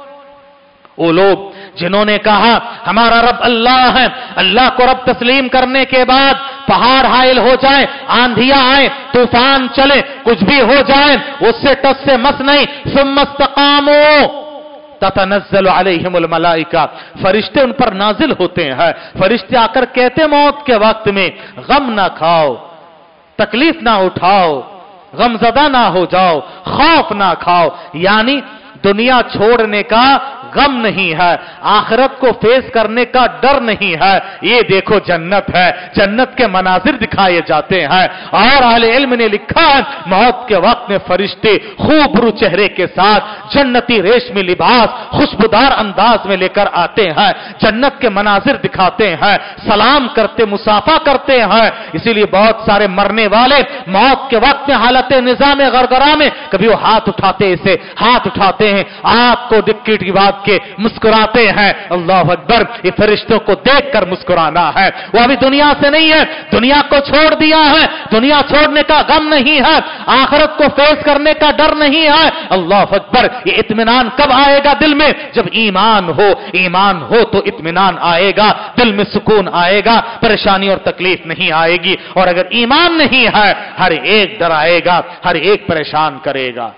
Speaker 1: वो लोग जिन्होंने कहा हमारा रब अल्लाह है, अल्लाह को रब तस्लीम करने के बाद पहाड़ हायल हो जाए, आंधियां आए, तूफान चले, कुछ भी हो जाए, उससे टस से मस नहीं। सुम्मा इस्तक़ामू ततनज़्ज़लु अलैहिमुल मलाइका, फरिश्ते उन पर नाजिल होते हैं। फरिश्ते आकर कहते मौत के वक्त में गम ना खाओ, तकलीफ ना उठाओ, गमज़दा ना हो जाओ, खौफ ना खाओ। यानी दुनिया छोड़ने का गम नहीं है, आखिरत को फेस करने का डर नहीं है। ये देखो जन्नत है, जन्नत के मनाजिर दिखाए जाते हैं। और अहले इल्म ने लिखा है मौत के वक्त में फरिश्ते खूबरू चेहरे के साथ जन्नती रेशमी लिबास खुशबूदार अंदाज में लेकर आते हैं, जन्नत के मनाजिर दिखाते हैं, सलाम करते, मुसाफा करते हैं। इसीलिए बहुत सारे मरने वाले मौत के वक्त में हालत निजाम गरगरा में कभी वो हाथ उठाते, ऐसे हाथ उठाते हैं, आपको दिक्कत की बात के मुस्कुराते हैं। अल्लाह अकबर। ये फरिश्तों को देखकर मुस्कुराना है। वो अभी दुनिया से नहीं है, दुनिया को छोड़ दिया है, दुनिया छोड़ने का गम नहीं है, आखिरत को फेस करने का डर नहीं है। अल्लाह अकबर। ये इत्मीनान कब आएगा दिल में? जब ईमान हो। ईमान हो तो इत्मीनान आएगा, दिल में सुकून आएगा, परेशानी और तकलीफ नहीं आएगी। और अगर ईमान नहीं है, हर एक डराएगा, हर एक परेशान करेगा।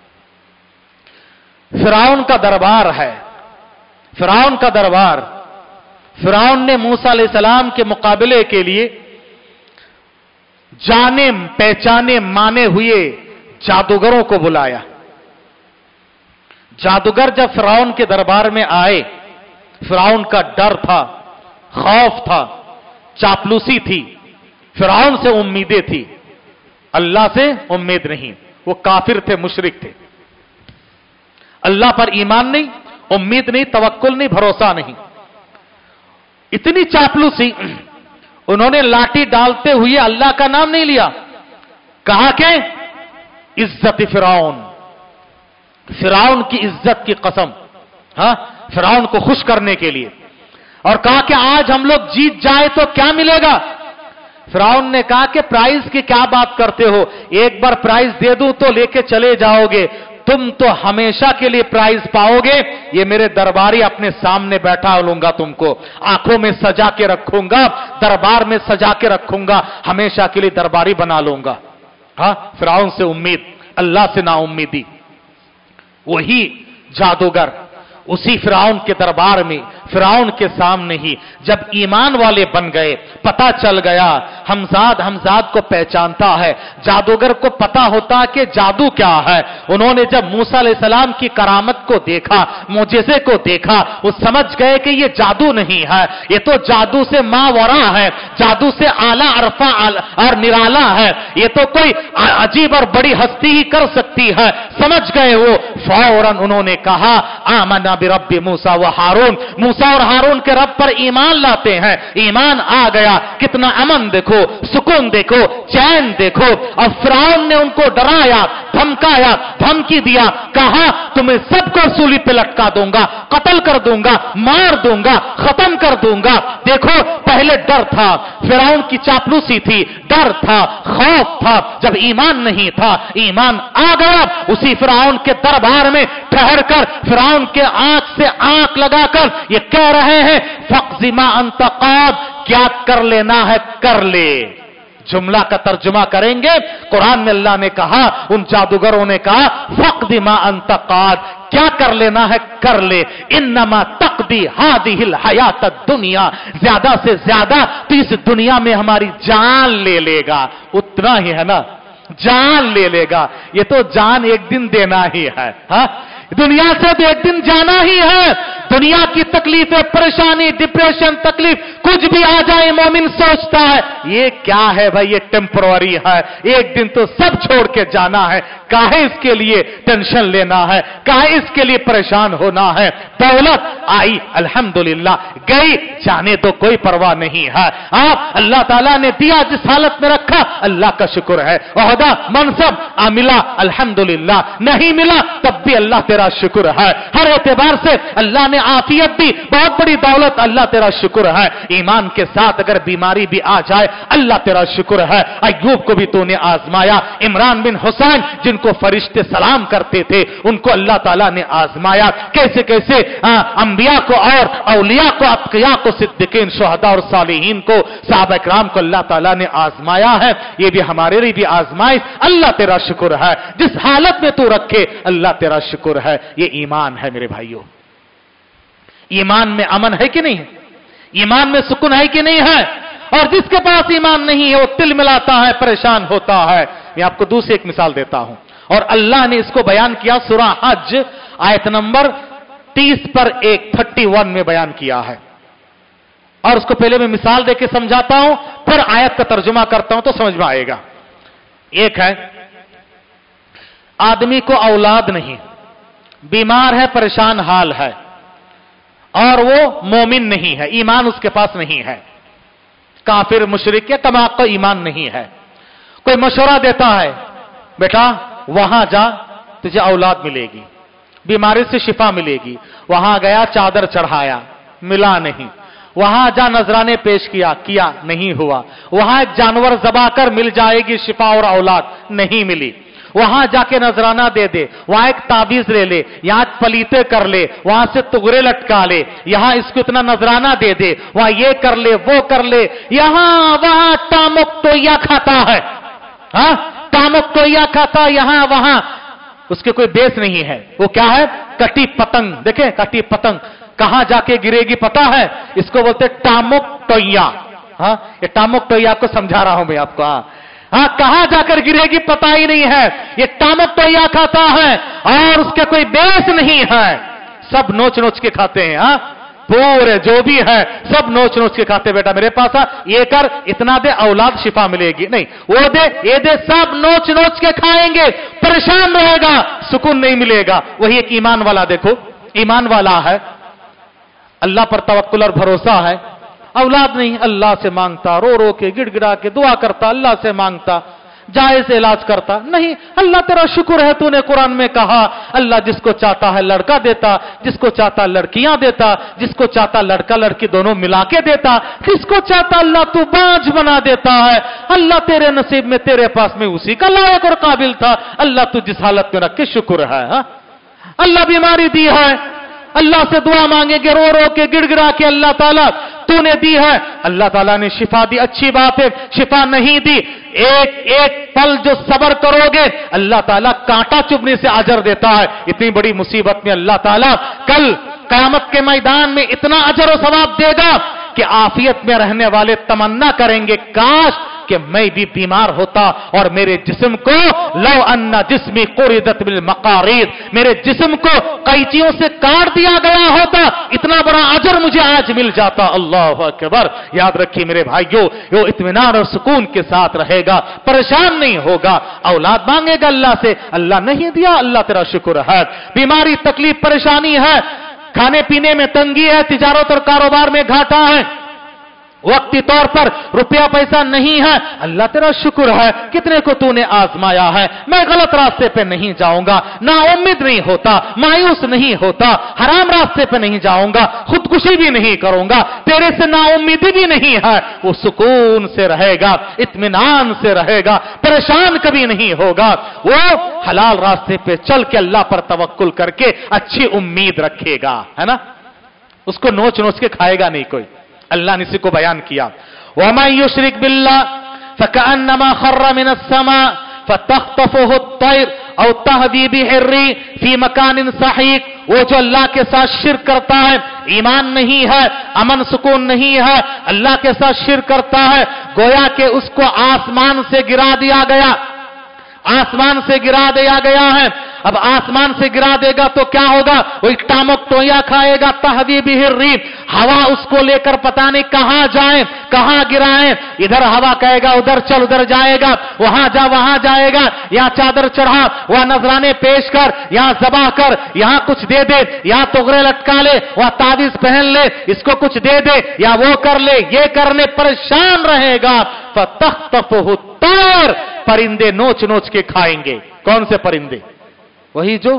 Speaker 1: फिरौन का दरबार है, फिरौन का दरबार। फिरौन ने मूसा अलैहिस्सलाम के मुकाबले के लिए जाने पहचाने माने हुए जादूगरों को बुलाया। जादूगर जब फिरौन के दरबार में आए, फिरौन का डर था, खौफ था, चापलूसी थी, फिरौन से उम्मीदें थी, अल्लाह से उम्मीद नहीं। वो काफिर थे, मुशरिक थे, अल्लाह पर ईमान नहीं, उम्मीद नहीं, तवक्कुल नहीं, भरोसा नहीं। इतनी चापलूसी, उन्होंने लाठी डालते हुए अल्लाह का नाम नहीं लिया। कहा कि इज्जत फिरौन, फिरौन की इज्जत की कसम, हां, फिरौन को खुश करने के लिए। और कहा कि आज हम लोग जीत जाए तो क्या मिलेगा? फिरौन ने कहा कि प्राइज की क्या बात करते हो, एक बार प्राइज दे दूं तो लेके चले जाओगे, तुम तो हमेशा के लिए प्राइज पाओगे। ये मेरे दरबारी अपने सामने बैठा लूंगा, तुमको आंखों में सजा के रखूंगा, दरबार में सजा के रखूंगा, हमेशा के लिए दरबारी बना लूंगा। हाँ, फिरौन से उम्मीद, अल्लाह से ना उम्मीदी। वही जादूगर उसी फिरौन के दरबार में, फिरौन के सामने ही जब ईमान वाले बन गए, पता चल गया हमजाद को पहचानता है, जादूगर को पता होता कि जादू क्या है। उन्होंने जब मूसा अलैहिस्सलाम की करामत को देखा, मोजेज़े को देखा, वो समझ गए कि ये जादू नहीं है, ये तो जादू से मावरा है, जादू से आला अरफा और निराला है, ये तो कोई अजीब और बड़ी हस्ती ही कर सकती है। समझ गए वो, फौरन उन्होंने कहा आमना बिरब्बि मूसा व हारून, मूसा और हारून के रब पर ईमान लाते हैं। ईमान आ गया, कितना अमन देखो, सुकून देखो, चैन देखो। और फिरौन ने उनको डराया, धमकाया, धमकी दिया, कहा तुम्हें सबको सूली पे लटका दूंगा, कत्ल कर दूंगा, मार दूंगा, खत्म कर दूंगा। देखो पहले डर था, फिरौन की चापलूसी थी, डर था, खौफ था, जब ईमान नहीं था, ईमान आ गया। उसी फिरौन के दरबार में ठहर कर फिरौन के आंख से आंख लगाकर ये कह रहे हैं फक्जिमा अंतकाद, क्या कर लेना है कर ले। जुमला का तर्जुमा करेंगे, कुरान में अल्लाह ने कहा, उन जादूगरों ने कहा फक्दिमा अंतकाद, क्या कर लेना है कर ले। इन्नमा तकदी हादिहिल हयात दुनिया, ज्यादा से ज्यादा तो इस दुनिया में हमारी जान ले लेगा, उतना ही है ना, जान ले लेगा। ये तो जान एक दिन देना ही है, हा? दुनिया से तो एक दिन जाना ही है। दुनिया की तकलीफें, परेशानी, डिप्रेशन, तकलीफ कुछ भी आ जाए, मोमिन सोचता है ये क्या है भाई, ये टेम्पररी है, एक दिन तो सब छोड़ के जाना है, काहे इसके लिए टेंशन लेना है, काहे इसके लिए परेशान होना है। दौलत आई अल्हम्दुलिल्लाह, गई जाने तो कोई परवाह नहीं है। आप अल्लाह ताला ने दिया, जिस हालत में रखा अल्लाह का शुक्र है। ओहदा, मनसब मिला अल्हम्दुलिल्लाह, नहीं मिला तब भी अल्लाह तेरा शुक्र है। हर एतबार से अल्लाह ने आफियत दी, बहुत बड़ी दौलत, अल्लाह तेरा शुक्र है। ईमान के साथ अगर बीमारी भी आ जाए अल्लाह तेरा शुक्र है। अय्यूब को भी तूने आजमाया, इमरान बिन हुसैन जिनको फरिश्ते सलाम करते थे उनको अल्लाह ताला ने आजमाया। कैसे कैसे अंबिया को और औलिया को, अत्किया को, सिद्दीकीन, शुहदा और सालिहीन को, सहाबा किराम को अल्लाह ताला ने आजमाया है। ये भी हमारे लिए भी आजमाइश, अल्लाह तेरा शुक्र है। जिस हालत में तू रखे अल्लाह तेरा शुक्र है। ये ईमान है मेरे भाइयों। ईमान में अमन है कि नहीं है? ईमान में सुकून है कि नहीं है? और जिसके पास ईमान नहीं है वो तिल मिलाता है, परेशान होता है। मैं आपको दूसरी एक मिसाल देता हूं, और अल्लाह ने इसको बयान किया सूरह हज आयत नंबर 30 पर 31 में बयान किया है। और उसको पहले मैं मिसाल देके समझाता हूं, फिर आयत का तर्जुमा करता हूं तो समझ में आएगा। एक है, आदमी को औलाद नहीं, बीमार है, परेशान हाल है, और वो मोमिन नहीं है, ईमान उसके पास नहीं है, काफिर, मुशरिक या तमाम का ईमान नहीं है। कोई मशवरा देता है, बेटा वहां जा तुझे औलाद मिलेगी, बीमारी से शिफा मिलेगी। वहां गया, चादर चढ़ाया, मिला नहीं। वहां जा, नजराने पेश किया नहीं हुआ। वहां एक जानवर ज़बा कर मिल जाएगी शिफा और औलाद, नहीं मिली। वहां जाके नजराना दे दे, वहां एक ताबीज ले ले, यहां पलीते कर ले, वहां से तुगरे लटका ले, यहां इसको इतना नजराना दे दे, वहां ये कर ले, वो कर ले, यहां वहां तामुक तोया खाता है। हाँ, तामुक तोया खाता, यहां वहां, उसके कोई बेस नहीं है। वो क्या है? कटी पतंग। देखे, कटी पतंग कहां जाके गिरेगी पता है? इसको बोलते टामुक टोया। हाँ, ये टामुक टोया को समझा रहा हूं मैं आपको। हाँ, कहां जाकर गिरेगी पता ही नहीं है। ये टामुक टोया खाता है और उसके कोई बेस नहीं है, सब नोच नोच के खाते हैं। हाँ, पूरे जो भी है सब नोच नोच के खाते। बेटा मेरे पास आ, ये कर, इतना दे, औलाद शिफा मिलेगी, नहीं वो दे, ये दे, सब नोच नोच के खाएंगे, परेशान रहेगा, सुकून नहीं मिलेगा। वही एक ईमान वाला, देखो ईमान वाला है, अल्लाह पर तवक्कुल और भरोसा है, औलाद नहीं, अल्लाह से मांगता, रो रो के, गिड़गिड़ा के दुआ करता, अल्लाह से मांगता, जायज इलाज करता, नहीं, अल्लाह तेरा शुक्र है, तूने कुरान में कहा अल्लाह जिसको चाहता है लड़का देता, जिसको चाहता लड़कियां देता, जिसको चाहता लड़का लड़की दोनों मिला के देता, किसको चाहता अल्लाह तू बांझ बना देता है। अल्लाह तेरे नसीब में, तेरे पास में उसी का लायक और काबिल था। अल्लाह तू जिस हालत में रखे शुक्र है। हा? अल्लाह बीमारी दी है, अल्लाह से दुआ मांगेंगे रो रो के, गिड़गिड़ा के, अल्लाह ताला तूने दी है, अल्लाह ताला ने शिफा दी, अच्छी बात है। शिफा नहीं दी, एक एक पल जो सब्र करोगे अल्लाह ताला कांटा चुभने से अजर देता है। इतनी बड़ी मुसीबत में अल्लाह ताला कल क़यामत के मैदान में इतना अजर और सवाब देगा कि आफियत में रहने वाले तमन्ना करेंगे, काश कि मैं भी बीमार होता और मेरे जिस्म को लौ अन्ना जिस्मी कुरिदत बिल मकारीद, मेरे जिस्म को कैंचियों से काट दिया गया होता, इतना बड़ा अजर मुझे आज मिल जाता। अल्लाह अकबर। याद रखिए मेरे भाइयों, वो इत्मीनान और सुकून के साथ रहेगा, परेशान नहीं होगा। औलाद मांगेगा अल्लाह से, अल्लाह नहीं दिया, अल्लाह तेरा शुक्र है। बीमारी, तकलीफ, परेशानी है, खाने पीने में तंगी है, तिजारत और कारोबार में घाटा है, वक्ती तौर पर रुपया पैसा नहीं है, अल्लाह तेरा शुक्र है, कितने को तूने आजमाया है। मैं गलत रास्ते पे नहीं जाऊंगा, ना उम्मीद नहीं होता, मायूस नहीं होता, हराम रास्ते पे नहीं जाऊंगा, खुदकुशी भी नहीं करूंगा, तेरे से ना उम्मीदी भी नहीं है। वो सुकून से रहेगा, इत्मीनान से रहेगा, परेशान कभी नहीं होगा। वो हलाल रास्ते पे चल के अल्लाह पर तवक्कुल करके अच्छी उम्मीद रखेगा, है ना, उसको नोच नोच के खाएगा नहीं कोई। अल्लाह ने इसी को बयान किया, वमन युशरिक बिल्लाह फकअन्नमा खर्र मिनस समा फतख्तफुहु अत-तैर औ तहवी बिही अर्री फी मकानिन सहीक। वो जो अल्लाह के साथ शिर्क करता है, ईमान नहीं है, अमन सुकून नहीं है, अल्लाह के साथ शिर्क करता है, गोया कि उसको आसमान से गिरा दिया गया, आसमान से गिरा दिया गया है। अब आसमान से गिरा देगा तो क्या होगा, वही टामक टोया खाएगा। तहवी बिहिर रीह, हवा उसको लेकर पता नहीं कहां जाए, कहां गिराए। इधर हवा कहेगा उधर चल, उधर जाएगा, वहां जा वहां जाएगा। यहां चादर चढ़ा, वहां नजराने पेश कर, यहां ज़बाह कर, यहां कुछ दे दे, यहां तोगरे लटका ले, वहां तावीज पहन ले, इसको कुछ दे दे, या वो कर ले, ये करने परेशान रहेगा। फतख्तफुहु तैर, परिंदे नोच नोच के खाएंगे। कौन से परिंदे? वही जो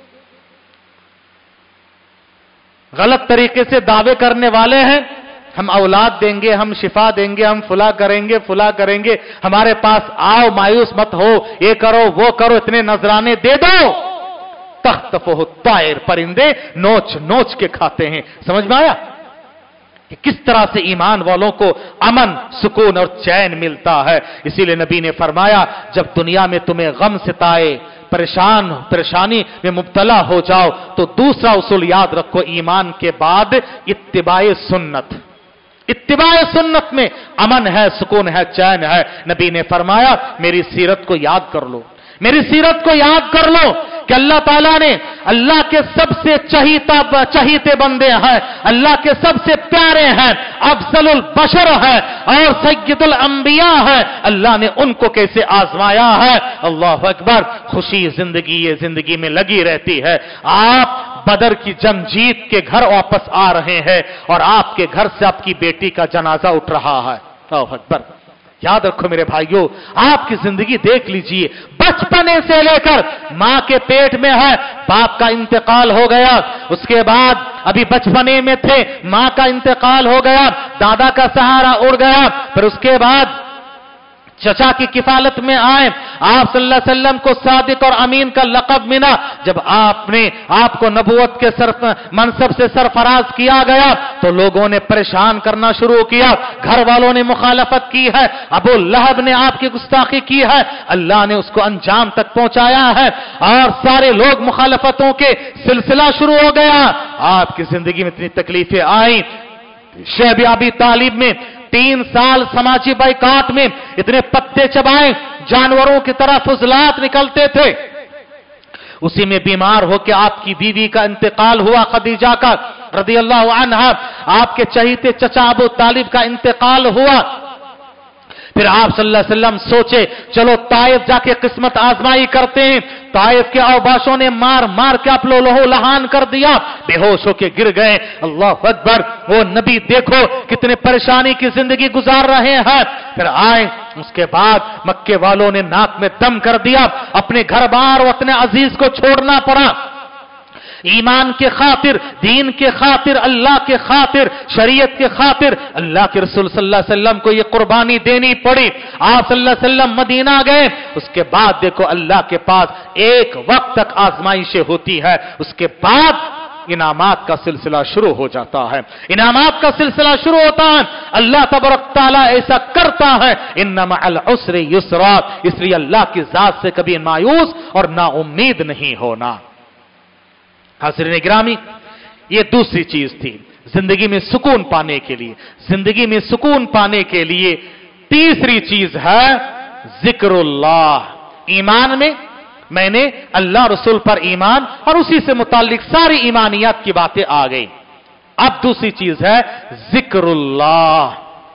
Speaker 1: गलत तरीके से दावे करने वाले हैं, हम औलाद देंगे, हम शिफा देंगे, हम फुला करेंगे, हमारे पास आओ, मायूस मत हो, ये करो वो करो, इतने नजराने दे दो। तख्तफुहु तैर, परिंदे नोच नोच के खाते हैं। समझ में आया कि किस तरह से ईमान वालों को अमन, सुकून और चैन मिलता है। इसीलिए नबी ने फरमाया, जब दुनिया में तुम्हें गम सताए, परेशानी में मुब्तला हो जाओ, तो दूसरा उसूल याद रखो, ईमान के बाद इत्तिबाए सुन्नत। इत्तिबाए सुन्नत में अमन है, सुकून है, चैन है। नबी ने फरमाया, मेरी सीरत को याद कर लो, मेरी सीरत को याद कर लो कि अल्लाह ताला ने अल्लाह के सबसे चहीते बंदे हैं, अल्लाह के सबसे प्यारे हैं, अफजलुल बशर है और सय्यदुल अंबिया है। अल्लाह ने उनको कैसे आजमाया है। अल्लाहु अकबर। खुशी जिंदगी में लगी रहती है। आप बदर की जंग जीत के घर वापस आ रहे हैं और आपके घर से आपकी बेटी का जनाजा उठ रहा है। अल्लाहु अकबर। याद रखो मेरे भाइयों, आपकी जिंदगी देख लीजिए, बचपने से लेकर मां के पेट में है, बाप का इंतकाल हो गया, उसके बाद अभी बचपने में थे, मां का इंतकाल हो गया, दादा का सहारा उड़ गया, फिर उसके बाद चचा की किफालत में आए, आप सल्लल्लाहु अलैहि वसल्लम को सादिक और अमीन का लक़ब मिला। जब आपको नबूवत के मनसब से सरफराज किया गया तो लोगों ने परेशान करना शुरू किया, घर वालों ने मुखालफत की है, अबू लहब ने आपकी गुस्ताखी की है, अल्लाह ने उसको अंजाम तक पहुंचाया है और सारे लोग मुखालफतों के सिलसिला शुरू हो गया। आपकी जिंदगी में इतनी तकलीफें आई, शैब अबी तालिब में 3 साल समाजी बाइकाट में इतने पत्ते चबाए, जानवरों की तरह फुजलात निकलते थे। उसी में बीमार होकर आपकी बीवी का इंतकाल हुआ, खदीजा का रदियल्लाहु अन्हा, आपके चहीते चचा अबू तालिब का इंतकाल हुआ। फिर आप सल्लल्लाहु अलैहि वसल्लम सोचे, चलो ताइफ जाके किस्मत आजमाई करते हैं। ताइफ के अवबाशों ने मार मार के आप लोहो लहान कर दिया, बेहोश होके गिर गए। अल्लाह अकबर। वो नबी देखो कितने परेशानी की जिंदगी गुजार रहे हैं। फिर आए, उसके बाद मक्के वालों ने नाक में दम कर दिया, अपने घर बार वतन अजीज को छोड़ना पड़ा। ईमान के खातिर, दीन के खातिर, अल्लाह के खातिर, शरीयत के खातिर अल्लाह के रसूल सल्लल्लाहु अलैहि वसल्लम को ये कुर्बानी देनी पड़ी। आप सल्लल्लाहु अलैहि वसल्लम मदीना गए, उसके बाद देखो अल्लाह के पास एक वक्त तक आजमाइशें होती है, उसके बाद इनामात का सिलसिला शुरू हो जाता है। इनामात का सिलसिला शुरू होता है। अल्लाह तबारक तआला ऐसा करता है, इन्ना मअल उसरि युसरा। इसलिए अल्लाह की जात से कभी मायूस और नाउम्मीद नहीं होना। हाज़िरीन गिरामी, ये दूसरी चीज थी जिंदगी में सुकून पाने के लिए। जिंदगी में सुकून पाने के लिए तीसरी चीज है जिक्रुल्लाह। ईमान में मैंने अल्लाह रसूल पर ईमान और उसी से मुताल्लिक सारी ईमानियात की बातें आ गई। अब दूसरी चीज है जिक्रुल्लाह।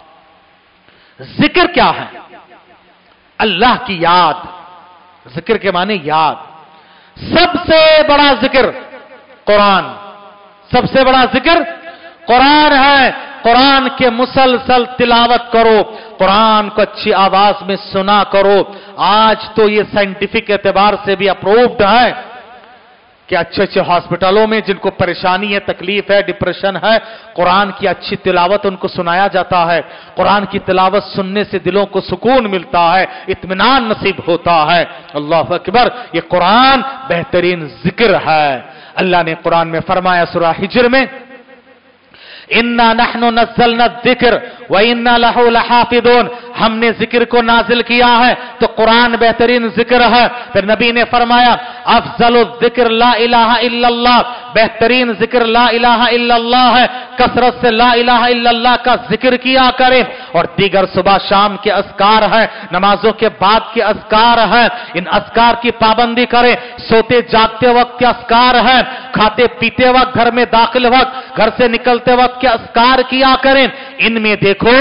Speaker 1: जिक्र क्या है? अल्लाह की याद। जिक्र के माने याद। सबसे बड़ा जिक्र कुरान, सबसे बड़ा जिक्र कुरान है। कुरान के मुसलसल तिलावत करो, कुरान को अच्छी आवाज में सुना करो। आज तो ये साइंटिफिक एतबार से भी अप्रूव्ड है कि अच्छे अच्छे हॉस्पिटलों में जिनको परेशानी है, तकलीफ है, डिप्रेशन है, कुरान की अच्छी तिलावत उनको सुनाया जाता है। कुरान की तिलावत सुनने से दिलों को सुकून मिलता है, इत्मीनान नसीब होता है। अल्लाह अकबर। ये कुरान बेहतरीन जिक्र है। अल्लाह ने कुरान में फरमाया सूरह हिज्र में, इन्ना नहनु नज़्ज़लना ज़िक्र व इन्ना लहु लहाफ़िज़ून। हमने जिक्र को नाजिल किया है तो कुरान बेहतरीन जिक्र है। फिर नबी ने फरमाया अफजलु जिक्र ला इलाहा इल्लल्लाह, बेहतरीन जिक्र ला इलाहा इल्लल्लाह है। कसरत से ला इलाहा इल्लल्लाह का जिक्र किया करें। और दीगर सुबह शाम के अस्कार है, नमाजों के बाद के अस्कार है, इन अस्कार की पाबंदी करें। सोते जागते वक्त के अस्कार है, खाते पीते वक्त, घर में दाखिल वक्त, घर से निकलते वक्त के अस्कार किया करें। इनमें देखो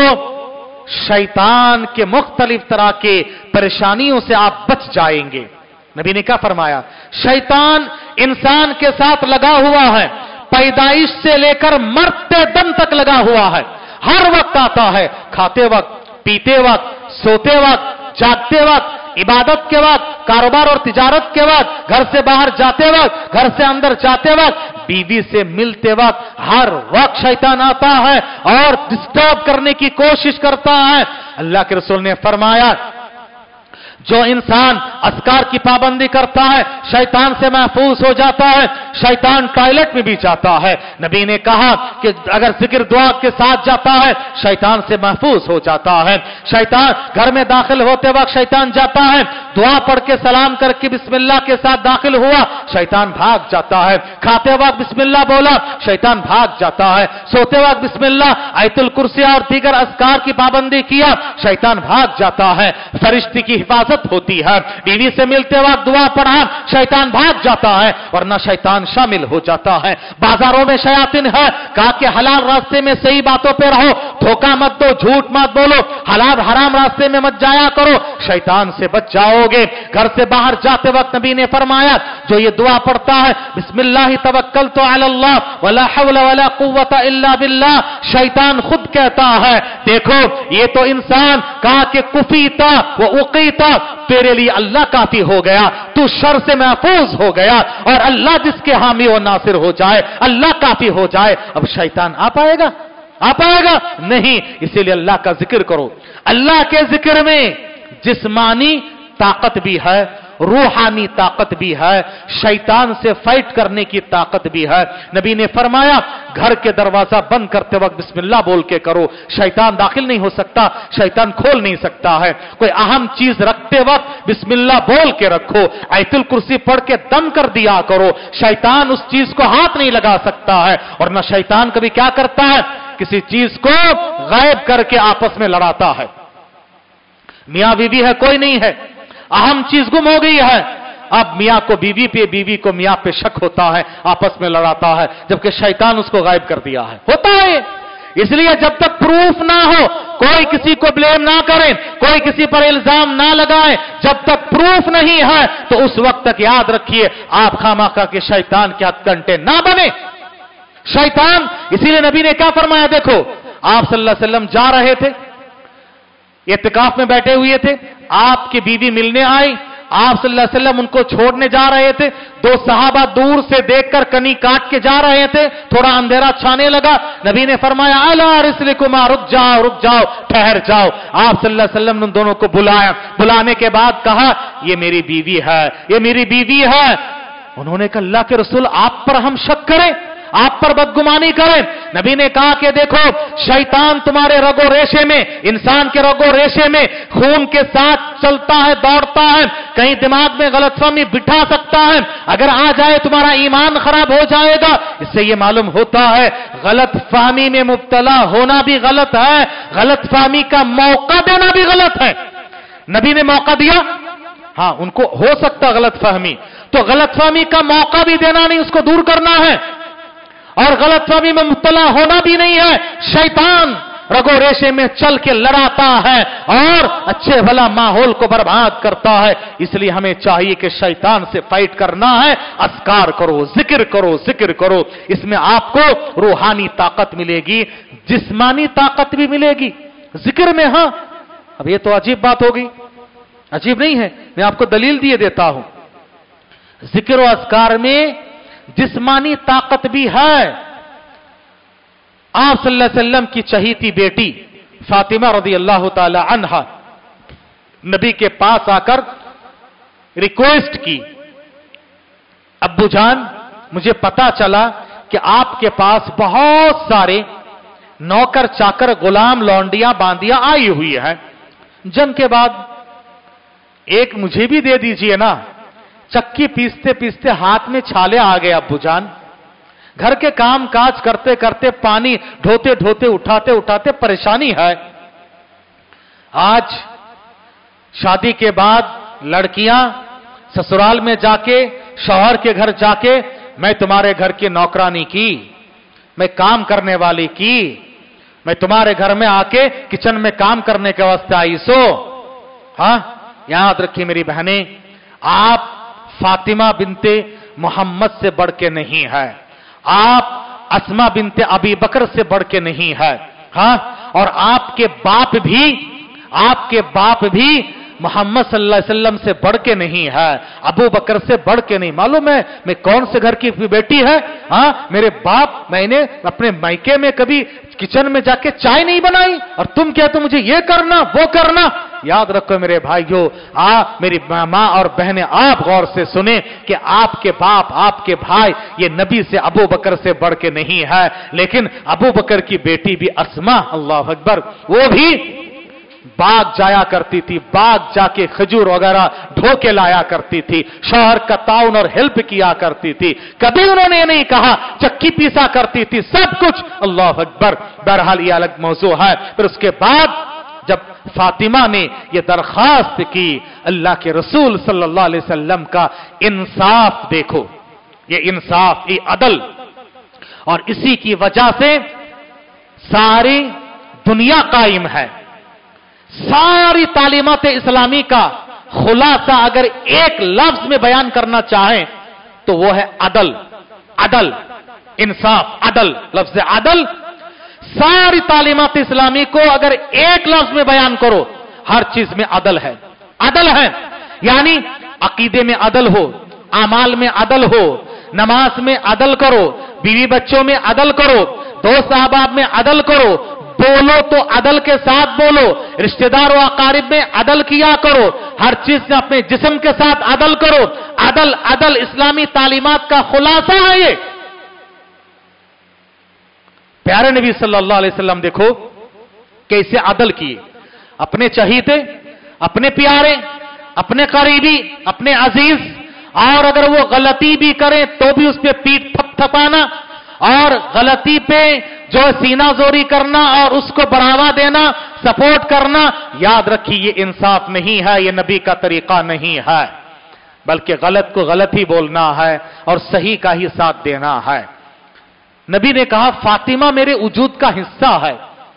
Speaker 1: शैतान के मुख्तलिफ तरह के परेशानियों से आप बच जाएंगे। नबी ने क्या फरमाया, शैतान इंसान के साथ लगा हुआ है, पैदाइश से लेकर मरते दम तक लगा हुआ है। हर वक्त आता है, खाते वक्त, पीते वक्त, सोते वक्त, जागते वक्त, इबादत के वक्त, कारोबार और तिजारत के वक्त, घर से बाहर जाते वक्त, घर से अंदर जाते वक्त, बीवी से मिलते वक्त, हर वक्त शैतान आता है और डिस्टर्ब करने की कोशिश करता है। अल्लाह के रसूल ने फरमाया जो इंसान अस्कार की पाबंदी करता है शैतान से महफूज हो जाता है। शैतान टॉयलेट में भी जाता है, नबी ने कहा कि अगर जिक्र दुआ के साथ जाता है शैतान से महफूज हो जाता है। शैतान घर में दाखिल होते वक्त शैतान जाता है, दुआ पढ़ के सलाम करके बिस्मिल्लाह के साथ दाखिल हुआ, शैतान भाग जाता है। खाते वक्त बिस्मिल्लाह बोला, शैतान भाग जाता है। सोते वक्त बिस्मिल्लाह, आयतुल कुर्सी और दीगर अस्कार की पाबंदी किया, शैतान भाग जाता है। फरिश्ते की हिफाजत होती है। बीवी से मिलते वक्त दुआ पढ़ा, शैतान भाग जाता है, वरना शैतान शामिल हो जाता है। बाजारों में शयातीन है, कहा कि हलाल रास्ते में सही बातों पे रहो, धोखा मत दो, झूठ मत बोलो, हलाल हराम रास्ते में मत जाया करो, शैतान से बच जाओगे। घर से बाहर जाते वक्त नबी ने फरमाया जो ये दुआ पढ़ता है बिस्मिल्लाह तवक्कलतु अलल्लाह वला हौला वला कुव्वता इल्ला बिल्लाह, शैतान खुद कहता है देखो ये तो इंसान कहा कि कुफीता व उकीता, तेरे लिए अल्लाह काफी हो गया, तू शर से महफूज हो गया, और अल्लाह जिसके हामी और नासिर हो जाए, अल्लाह काफी हो जाए। अब शैतान आ पाएगा? आ पाएगा नहीं। इसीलिए अल्लाह का जिक्र करो। अल्लाह के जिक्र में जिस्मानी ताकत भी है, रूहानी ताकत भी है, शैतान से फाइट करने की ताकत भी है। नबी ने फरमाया घर के दरवाजा बंद करते वक्त बिस्मिल्लाह बोल के करो, शैतान दाखिल नहीं हो सकता, शैतान खोल नहीं सकता है। कोई अहम चीज रखते वक्त बिस्मिल्लाह बोल के रखो, आयतुल कुर्सी पढ़ के दम कर दिया करो, शैतान उस चीज को हाथ नहीं लगा सकता है। और न शैतान कभी क्या करता है, किसी चीज को गायब करके आपस में लड़ाता है। मियां बीवी है, कोई नहीं है, अहम चीज गुम हो गई है, अब मियां को बीवी पे, बीवी को मियां पे शक होता है, आपस में लड़ाता है, जबकि शैतान उसको गायब कर दिया है। होता है। इसलिए जब तक प्रूफ ना हो कोई किसी को ब्लेम ना करे, कोई किसी पर इल्जाम ना लगाए, जब तक प्रूफ नहीं है तो उस वक्त तक याद रखिए आप खामखा के शैतान के हथकंडे ना बने। शैतान, इसीलिए नबी ने क्या फरमाया, देखो आप सल्लल्लाहु अलैहि वसल्लम जा रहे थे, इत्तिकाफ में बैठे हुए थे, आपकी बीवी मिलने आई, आप सल्लल्लाहु अलैहि वसल्लम उनको छोड़ने जा रहे थे, दो सहाबा दूर से देखकर कनी काट के जा रहे थे, थोड़ा अंधेरा छाने लगा, नबी ने फरमाया अला रिस्लिकुमा, रुक जाओ, ठहर जाओ। आप सल्लल्लाहु अलैहि वसल्लम ने दोनों को बुलाया, बुलाने के बाद कहा ये मेरी बीवी है, ये मेरी बीवी है। उन्होंने कहा अल्लाह के रसूल आप पर हम शक करें, आप पर बदगुमानी करें? नबी ने कहा कि देखो शैतान तुम्हारे रगो रेशे में, इंसान के रगो रेशे में खून के साथ चलता है, दौड़ता है, कहीं दिमाग में गलतफहमी बिठा सकता है, अगर आ जाए तुम्हारा ईमान खराब हो जाएगा। इससे यह मालूम होता है गलतफहमी में मुब्तला होना भी गलत है, गलतफहमी का मौका देना भी गलत है। नबी ने मौका दिया, हाँ उनको हो सकता गलतफहमी, तो गलतफहमी का मौका भी देना नहीं, उसको दूर करना है, और गलतफहमी में मुब्तला होना भी नहीं है। शैतान रगो रेशे में चल के लड़ाता है और अच्छे भला माहौल को बर्बाद करता है। इसलिए हमें चाहिए कि शैतान से फाइट करना है, अस्कार करो, जिक्र करो, इसमें आपको रूहानी ताकत मिलेगी, जिस्मानी ताकत भी मिलेगी जिक्र में। हाँ अब ये तो अजीब बात होगी, अजीब नहीं है, मैं आपको दलील दिए देता हूं। जिक्र और अस्कार में जिस्मानी ताकत भी है। आप सल्लल्लाहु अलैहि वसल्लम की चहीती बेटी फातिमा रज़ियल्लाहु ताला अन्हा नबी के पास आकर रिक्वेस्ट की, अब्बू जान मुझे पता चला कि आपके पास बहुत सारे नौकर चाकर गुलाम लौंडियां बांदियां आई हुई हैं, जंग के बाद एक मुझे भी दे दीजिए ना। चक्की पीसते पीसते हाथ में छाले आ गए अब्बू जान। घर के काम काज करते करते, पानी ढोते ढोते, उठाते उठाते परेशानी है। आज शादी के बाद लड़कियां ससुराल में जाके, शौहर के घर जाके, मैं तुम्हारे घर की नौकरानी की, मैं काम करने वाली की, मैं तुम्हारे घर में आके किचन में काम करने के वास्ते आई सो। हां, याद रखिए मेरी बहनें, आप फातिमा बिनते मोहम्मद से बढ़ के नहीं है, आप अस्मा बिनते अबी बकर से बढ़ के नहीं है। हां, और आपके बाप भी मोहम्मद सल्लल्लाहु अलैहि वसल्लम से बढ़ के नहीं है, अबू बकर से बढ़ के नहीं। मालूम है मैं कौन से घर की बेटी है? हाँ, मेरे बाप, मैंने अपने मायके में कभी किचन में जाके चाय नहीं बनाई, और तुम कहते मुझे ये करना वो करना। याद रखो मेरे भाइयों, मेरी मां और बहनें, आप गौर से सुने कि आपके बाप, आपके भाई, ये नबी से, अबू बकर से बढ़ के नहीं है। लेकिन अबू बकर की बेटी भी अस्मा, अल्लाह अकबर, वो भी बाग जाया करती थी, बाग जाके खजूर वगैरह ढो के लाया करती थी, शौहर का ताउन और हेल्प किया करती थी। कभी उन्होंने ये नहीं कहा चक्की पीसा करती थी, सब कुछ। अल्लाह अकबर। बहरहाल ये अलग मौजू है। फिर उसके बाद जब फातिमा ने ये दरखास्त की, अल्लाह के रसूल सल्लल्लाहु अलैहि वसल्लम का इंसाफ देखो, ये इंसाफ, ये अदल, और इसी की वजह से सारी दुनिया कायम है। सारी तालीमात इस्लामी का खुलासा अगर एक लफ्ज में बयान करना चाहें तो वो है अदल, अदल, इंसाफ, अदल। लफ्ज अदल, सारी तालीमात इस्लामी को अगर एक लफ्ज में बयान करो, हर चीज में अदल है, अदल है। यानी अकीदे में अदल हो, आमाल में अदल हो, नमाज में अदल करो, बीवी बच्चों में अदल करो, दोस्त अहबाब में अदल करो, बोलो तो अदल के साथ बोलो, रिश्तेदार व अकारिब में अदल किया करो, हर चीज में अपने जिस्म के साथ अदल करो। अदल, अदल इस्लामी तालीमात का खुलासा है ये। प्यारे नबी सल्लल्लाहु अलैहि वसल्लम देखो कैसे अदल किए, अपने चहीते, अपने प्यारे, अपने करीबी, अपने अजीज, और अगर वो गलती भी करें तो भी उस पर पीठ थपथपाना, और गलती पे जो सीना जोरी करना और उसको बढ़ावा देना, सपोर्ट करना। याद रखिए ये इंसाफ नहीं है, ये नबी का तरीका नहीं है, बल्कि गलत को गलत ही बोलना है और सही का ही साथ देना है। नबी ने कहा फातिमा मेरे वजूद का हिस्सा है,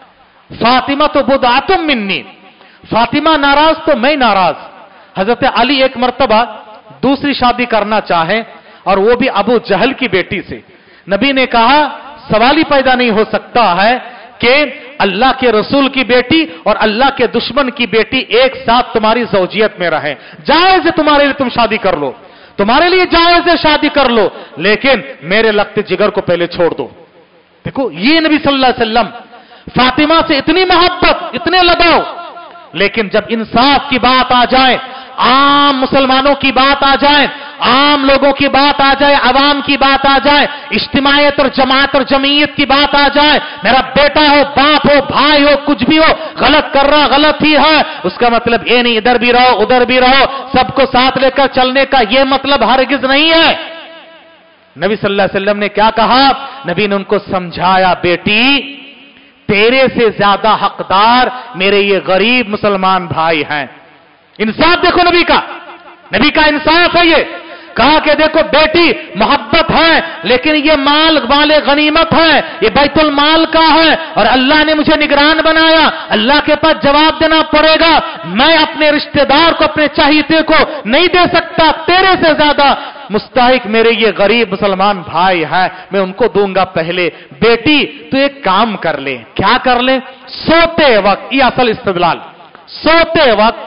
Speaker 1: फातिमा तो बुदअतुम मिन्नी, फातिमा नाराज तो मैं नाराज। हजरत अली एक मर्तबा दूसरी शादी करना चाहे, और वो भी अबू जहल की बेटी से। नबी ने कहा सवाल ही पैदा नहीं हो सकता है कि अल्लाह के रसूल की बेटी और अल्लाह के दुश्मन की बेटी एक साथ तुम्हारी ज़ौजियत में रहे। जायज है तुम्हारे लिए, तुम शादी कर लो, तुम्हारे लिए जायज है शादी कर लो, लेकिन मेरे लगते जिगर को पहले छोड़ दो। देखो ये नबी सल्लल्लाहु अलैहि वसल्लम, फातिमा से इतनी मोहब्बत, इतने लगाव, लेकिन जब इंसाफ की बात आ जाए, आम मुसलमानों की बात आ जाए, आम लोगों की बात आ जाए, अवाम की बात आ जाए, इज्तिमायत और जमात और जमीयत की बात आ जाए, मेरा बेटा हो, बाप हो, भाई हो, कुछ भी हो, गलत कर रहा गलत ही है, उसका मतलब ये नहीं इधर भी रहो उधर भी रहो, सबको साथ लेकर चलने का ये मतलब हरगिज नहीं है। नबी सल्लल्लाहु अलैहि वसल्लम ने क्या कहा? नबी ने उनको समझाया, बेटी तेरे से ज्यादा हकदार मेरे ये गरीब मुसलमान भाई हैं। इंसाफ देखो नबी का इंसाफ है ये। कहा कि देखो बेटी मोहब्बत है, लेकिन ये माल वाले गनीमत है, ये बैतुल माल का है, और अल्लाह ने मुझे निगरान बनाया, अल्लाह के पास जवाब देना पड़ेगा। मैं अपने रिश्तेदार को, अपने चाहिए को नहीं दे सकता, तेरे से ज्यादा मुस्तहिक मेरे ये गरीब मुसलमान भाई हैं, मैं उनको दूंगा पहले। बेटी तू एक काम कर ले। क्या कर ले? सोते वक्त, ये असल इस्तेदलाल, सोते वक्त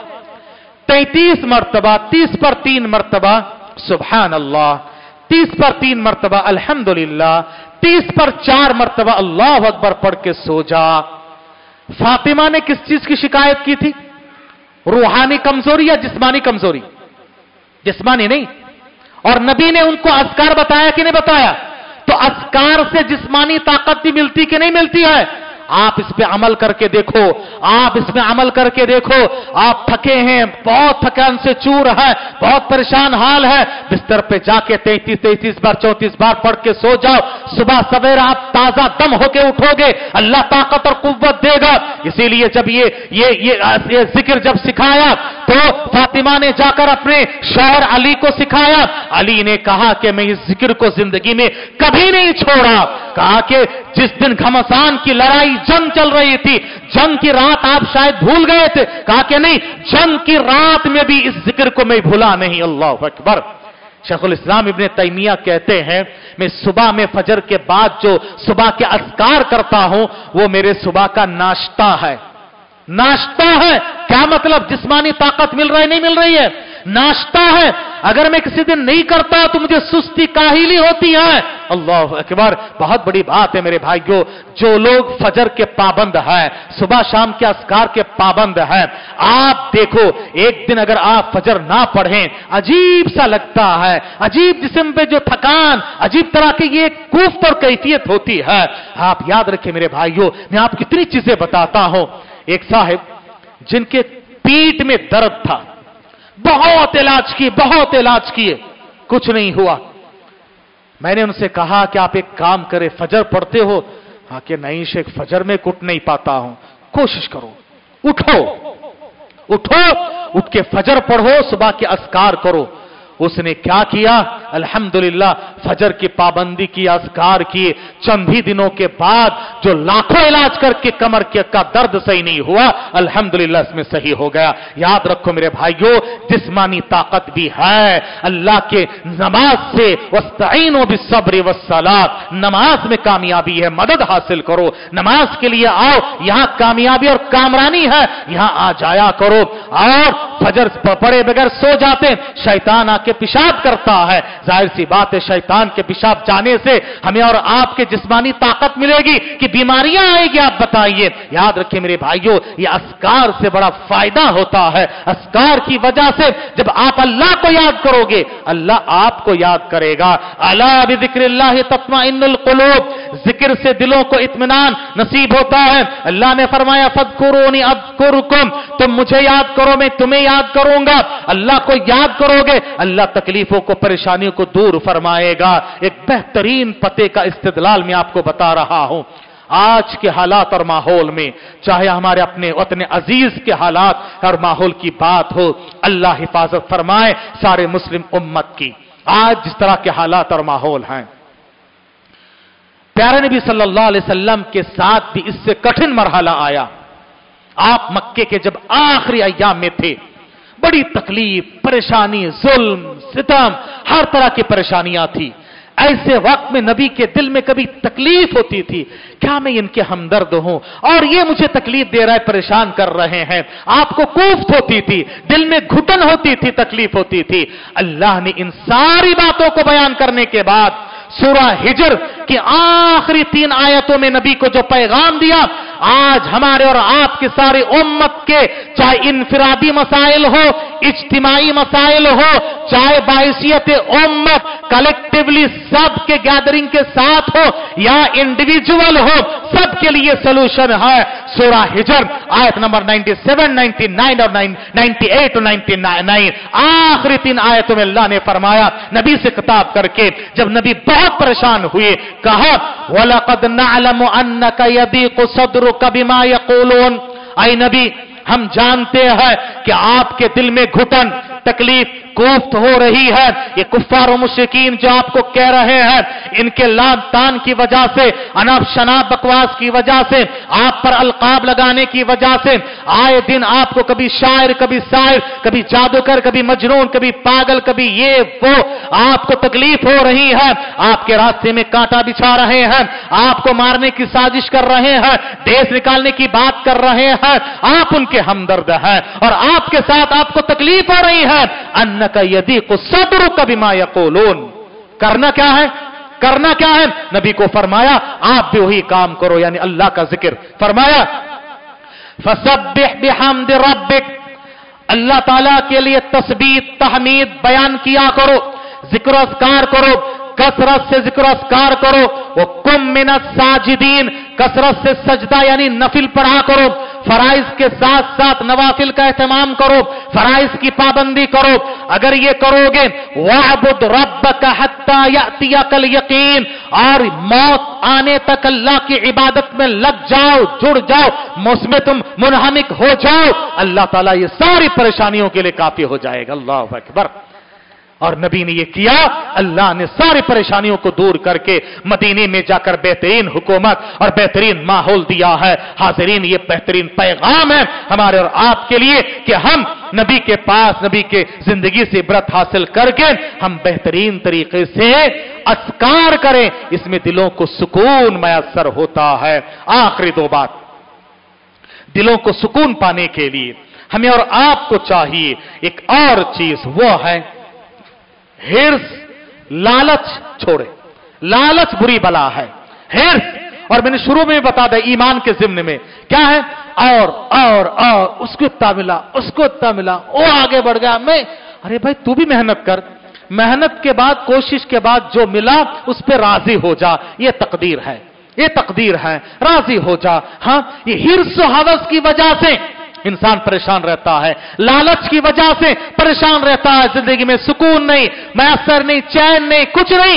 Speaker 1: 33 मरतबा, 30 पर 3 मरतबा सुभान अल्लाह, 30 पर 3 मरतबा अल्हम्दुलिल्लाह, 30 पर 4 मरतबा अल्लाह अकबर पढ़ के सो जा। फातिमा ने किस चीज की शिकायत की थी? रूहानी कमजोरी या जिस्मानी कमजोरी? जिस्मानी नहीं। और नबी ने उनको अस्कार बताया कि नहीं बताया? तो अस्कार से जिस्मानी ताकत भी मिलती कि नहीं मिलती है? आप इस पे अमल करके देखो, आप इसमें अमल करके देखो। आप थके हैं, बहुत थकान से चूर है, बहुत परेशान हाल है, बिस्तर पे जाके 33 बार 34 बार पढ़ के सो जाओ। सुबह सवेरा आप ताजा दम होके उठोगे, अल्लाह ताकत और कुव्वत देगा। इसीलिए जब ये जिक्र जब सिखाया तो फातिमा ने जाकर अपने शौहर अली को सिखाया। अली ने कहा कि मैं इस जिक्र को जिंदगी में कभी नहीं छोड़ा। कहा कि जिस दिन घमासान की लड़ाई जंग चल रही थी, जंग की रात आप शायद भूल गए थे। कहा कि नहीं, जंग की रात में भी इस जिक्र को मैं भूला नहीं। अल्लाह अकबर। शेखुल इस्लाम इब्ने तैमिया कहते हैं, मैं सुबह में फजर के बाद जो सुबह के अस्कार करता हूं वो मेरे सुबह का नाश्ता है। नाश्ता है क्या मतलब? जिस्मानी ताकत मिल रही नहीं मिल रही है, नाश्ता है। अगर मैं किसी दिन नहीं करता तो मुझे सुस्ती काहिली होती है। अल्लाह अकबर। बहुत बड़ी बात है मेरे भाइयों। जो लोग फजर के पाबंद हैं, सुबह शाम के अस्कार के पाबंद हैं, आप देखो एक दिन अगर आप फजर ना पढ़ें, अजीब सा लगता है, अजीब जिस्म पे जो थकान, अजीब तरह की ये कुफ्त और कैफियत होती है। आप याद रखें मेरे भाइयों, मैं आपको कितनी चीजें बताता हूं। एक साहिब जिनके पीठ में दर्द था, बहुत इलाज किए, कुछ नहीं हुआ। मैंने उनसे कहा कि आप एक काम करें, फजर पढ़ते हो? हाँ कि नहीं शेख, फजर में उठ नहीं पाता हूं। कोशिश करो, उठो, उठ के फजर पढ़ो, सुबह के अस्कार करो। उसने क्या किया? अल्हम्दुलिल्लाह फजर की पाबंदी की, अस्कार किए। चंद ही दिनों के बाद जो लाखों इलाज करके कमर का दर्द सही नहीं हुआ, अल्हम्दुलिल्लाह इसमें सही हो गया। याद रखो मेरे भाइयों, जिस्मानी ताकत भी है अल्लाह के नमाज से। वस्तईनु बिस्सब्रि वस्सलात, नमाज में कामयाबी है, मदद हासिल करो, नमाज के लिए आओ, यहां कामयाबी और कामरानी है, यहां आ जाया करो। और फजर पड़े बगैर सो जाते, शैतान आके पेशाब करता है। जाहिर सी बात है, शैतान के पेशाब जाने से हमें और आपके जिस्मानी ताकत मिलेगी कि बीमारियां आएगी? आप बताइए। याद रखिए मेरे भाइयों, ये अस्कार से बड़ा फायदा होता है। अस्कार की वजह से जब आप अल्लाह को याद करोगे, अल्लाह आपको याद करेगा। अला बिज़िक्रिल्लाहि तत्मइन्नुल कुलूब, जिक्र से दिलों को इत्मीनान नसीब होता है। अल्लाह ने फरमाया फज़कुरूनी अज़कुरुकुम, तुम मुझे याद करो मैं तुम्हें याद करूंगा। अल्लाह को याद करोगे, अल्लाह तकलीफों को, परेशानियों को दूर फरमाएगा। एक बेहतरीन पते का इस्तिदलाल मैं आपको बता रहा हूं। आज के हालात और माहौल में, चाहे हमारे अपने वतन अजीज के हालात और माहौल की बात हो, अल्लाह हिफाजत फरमाए सारे मुस्लिम उम्मत की। आज जिस तरह के हालात और माहौल हैं, प्यारे नबी सल्लल्लाहु अलैहि वसल्लम के साथ भी इससे कठिन मरहला आया। आप मक्के के जब आखिरी अय्याम में थे, बड़ी तकलीफ, परेशानी, जुल्म, सितम, हर तरह की परेशानियां थी। ऐसे वक्त में नबी के दिल में कभी तकलीफ होती थी, क्या मैं इनके हमदर्द हूं और ये मुझे तकलीफ दे रहा है, परेशान कर रहे हैं। आपको कुफ्त होती थी, दिल में घुटन होती थी, तकलीफ होती थी। अल्लाह ने इन सारी बातों को बयान करने के बाद सूरह हिजर की आखिरी 3 आयतों में नबी को जो पैगाम दिया, आज हमारे और आपके सारे उम्मत के, चाहे इनफिरादी मसाइल हो, इज्तिमाई मसाइल हो, चाहे बाइसियत उम्मत कलेक्टिवली सबके गैदरिंग के साथ हो या इंडिविजुअल हो, सबके लिए सॉल्यूशन है। सूरह हिजर आयत नंबर 97, 99 और 98 और 99, आखिरी 3 आयतों में अल्लाह ने फरमाया नबी से खिताब करके, जब नबी बहुत परेशान हुए, कहा वलक़द नअलमु अन्नका यदीक़ु सद्रुका बिमा यक़ूलून, ऐ नबी हम जानते हैं कि आपके दिल में घुटन, तकलीफ, कुफ्त हो रही है। ये कुफ्फार और मुश्रिकीन जो आपको कह रहे हैं, इनके लान तान की वजह से, अनाप शनाप बकवास की वजह से, आप पर अलकाब लगाने की वजह से, आए दिन आपको कभी शायर, कभी शायर, कभी जादूगर, कभी मजनून, कभी पागल, कभी ये वो, आपको तकलीफ हो रही है। आपके रास्ते में कांटा बिछा रहे हैं, आपको मारने की साजिश कर रहे हैं, देश निकालने की बात कर रहे हैं। आप उनके हमदर्द हैं और आपके साथ आपको तकलीफ हो रही है। अन्नका यदीक़ु सद्रुका बिमा यक़ूलून, करना क्या है? करना क्या है? नबी को फरमाया आप भी वही काम करो, यानी अल्लाह का जिक्र। फरमाया फसब्बिह बिहम्दि रब्बिक, अल्लाह ताला के लिए तस्बीह, तहमीद बयान किया करो, जिक्र अस्कार करो, कसरत से जिक्र अस्कार करो, वो कुम मिनस साजिदीन, कसरत से सजदा यानी नफिल पढ़ा करो, फराइज के साथ साथ नवाफिल का एहतमाम करो, फराइज की पाबंदी करो। अगर ये करोगे, वअबुद रब्बक हत्ता यातियकल यकीन, और मौत आने तक अल्लाह की इबादत में लग जाओ, जुड़ जाओ, उसमें तुम मुनहमिक हो जाओ, अल्लाह ताला ये सारी परेशानियों के लिए काफी हो जाएगा। अल्लाहु अकबर। और नबी ने ये किया, अल्लाह ने सारी परेशानियों को दूर करके मदीने में जाकर बेहतरीन हुकूमत और बेहतरीन माहौल दिया है। हाज़रीन, ये बेहतरीन पैगाम है हमारे और आपके लिए कि हम नबी के पास, नबी के जिंदगी से इबरत हासिल करके हम बेहतरीन तरीके से अस्कार करें, इसमें दिलों को सुकून मैसर होता है। आखिरी दो बात, दिलों को सुकून पाने के लिए हमें और आपको चाहिए एक और चीज, वो है हिर्स, लालच छोड़े। लालच बुरी बला है। हिर्स, और मैंने शुरू में बता दिया ईमान के जिम्न में क्या है, और उसको इतना मिला, उसको इतना मिला, वो आगे बढ़ गया, मैं, अरे भाई तू भी मेहनत कर, मेहनत के बाद, कोशिश के बाद जो मिला उस पर राजी हो जा, ये तकदीर है, ये तकदीर है, राजी हो जा। हाँ, ये हिर्स हवस की वजह से इंसान परेशान रहता है, लालच की वजह से परेशान रहता है, जिंदगी में सुकून नहीं, मैसर नहीं, चैन नहीं, कुछ नहीं।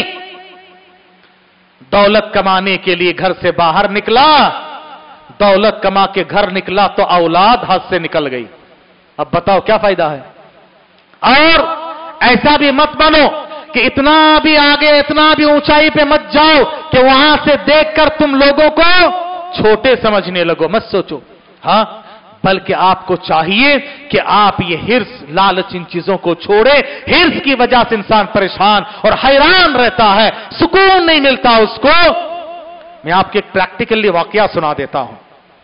Speaker 1: दौलत कमाने के लिए घर से बाहर निकला, दौलत कमा के घर निकला तो औलाद हाथ से निकल गई। अब बताओ क्या फायदा है। और ऐसा भी मत बनो कि इतना भी आगे, इतना भी ऊंचाई पे मत जाओ कि वहां से देखकर तुम लोगों को छोटे समझने लगो, मत सोचो। हाँ, बल्कि आपको चाहिए कि आप ये हिर्स, लालच, इन चीजों को छोड़े। हिर्स की वजह से इंसान परेशान और हैरान रहता है, सुकून नहीं मिलता उसको। मैं आपको एक प्रैक्टिकली वाकया सुना देता हूं।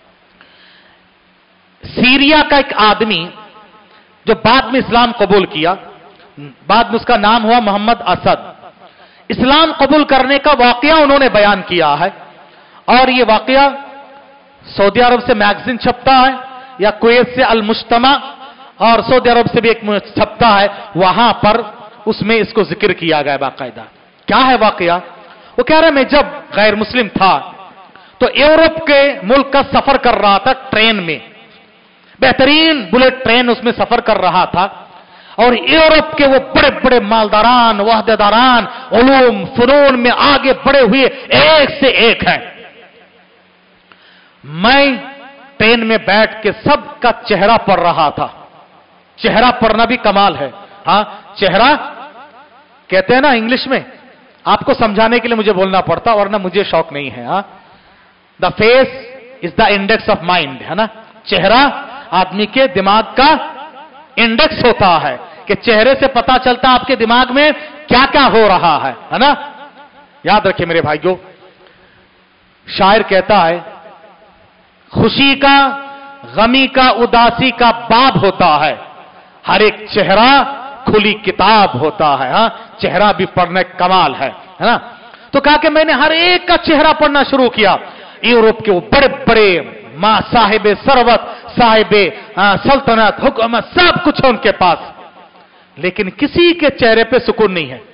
Speaker 1: सीरिया का एक आदमी जो बाद में इस्लाम कबूल किया, बाद में उसका नाम हुआ मोहम्मद असद। इस्लाम कबूल करने का वाकया उन्होंने बयान किया है, और यह वाकया सऊदी अरब से मैगजीन छपता है, या कुवैत से अल मुश्तमा, और सऊदी अरब से भी एक छपता है, वहां पर उसमें इसको जिक्र किया गया बाकायदा। क्या है वाकया? वो कह रहे, मैं जब गैर मुस्लिम था तो यूरोप के मुल्क का सफर कर रहा था ट्रेन में, बेहतरीन बुलेट ट्रेन उसमें सफर कर रहा था, और यूरोप के वो बड़े बड़े मालदारान, वहदेदारान, उलूम फनून में आगे बढ़े हुए एक से एक हैं। मैं ट्रेन में बैठ के सबका चेहरा पढ़ रहा था। चेहरा पढ़ना भी कमाल है। हाँ, चेहरा कहते हैं ना इंग्लिश में, आपको समझाने के लिए मुझे बोलना पड़ता, वरना मुझे शौक नहीं है। हाँ, the face is the index of mind, है ना। चेहरा आदमी के दिमाग का इंडेक्स होता है, कि चेहरे से पता चलता आपके दिमाग में क्या क्या हो रहा है ना। याद रखिए मेरे भाइयों, शायर कहता है, खुशी का, गमी का, उदासी का बाब होता है, हर एक चेहरा खुली किताब होता है। हाँ, चेहरा भी पढ़ने कमाल है ना। तो कहा कि मैंने हर एक का चेहरा पढ़ना शुरू किया। यूरोप के वो बड़े बड़े मां साहिबे सरवत, साहिबे सल्तनत, हुकूमत, सब कुछ है उनके पास, लेकिन किसी के चेहरे पे सुकून नहीं है।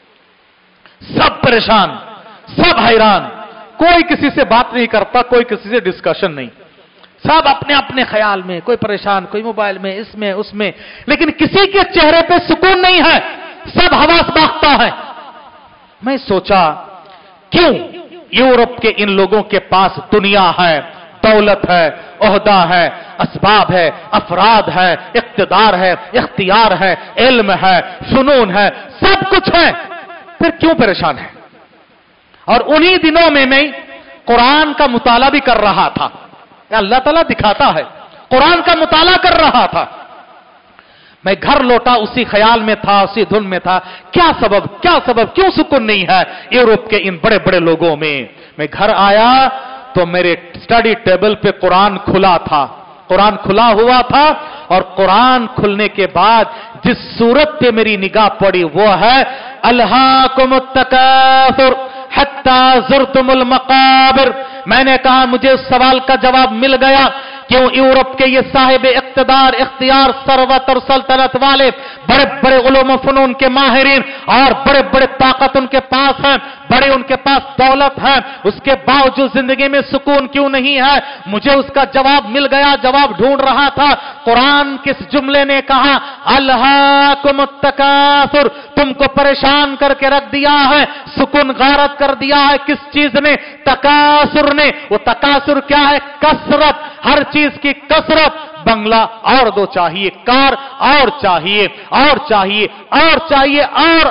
Speaker 1: सब परेशान, सब हैरान, कोई किसी से बात नहीं करता, कोई किसी से डिस्कशन नहीं, सब अपने अपने ख्याल में, कोई परेशान, कोई मोबाइल में, इसमें उसमें, लेकिन किसी के चेहरे पे सुकून नहीं है, सब हवास बांटता है। मैं सोचा, क्यों यूरोप के इन लोगों के पास दुनिया है, दौलत है, ओहदा है, असबाब है, अफराद है, इख्तिदार है, इख्तियार है, इल्म है, फनून है, सब कुछ है, फिर क्यों परेशान है? और उन्हीं दिनों में मैं कुरान का मुताला भी कर रहा था। अल्लाह ताला दिखाता है, कुरान का मुताला कर रहा था। मैं घर लौटा, उसी ख्याल में था, उसी धुन में था, क्या सबब, क्यों सुकून नहीं है यूरोप के इन बड़े बड़े लोगों में। मैं घर आया तो मेरे स्टडी टेबल पे कुरान खुला था, कुरान खुला हुआ था, और कुरान खुलने के बाद जिस सूरत पे मेरी निगाह पड़ी वो है अल्हाकुमुत तकासुर हत्ता ज़ुरतुमुल मकाबिर। मैंने कहा, मुझे उस सवाल का जवाब मिल गया क्यों यूरोप के ये साहिब इख्तिदार, इख्तियार, सरवत और सल्तनत वाले बड़े बड़े उलूम फनून के माहिरीन और बड़े बड़े ताकत उनके पास है, बड़े उनके पास दौलत है, उसके बावजूद जिंदगी में सुकून क्यों नहीं है? मुझे उसका जवाब मिल गया। जवाब ढूंढ रहा था। कुरान किस जुमले ने कहा? अल्हाकुमुत तकासुर, तुमको परेशान करके रख दिया है, सुकून गारत कर दिया है। किस चीज ने? तकासुर ने। वो तकासुर क्या है? कसरत, हर चीज की कसरत। बंगला और दो चाहिए, कार और चाहिए और चाहिए और चाहिए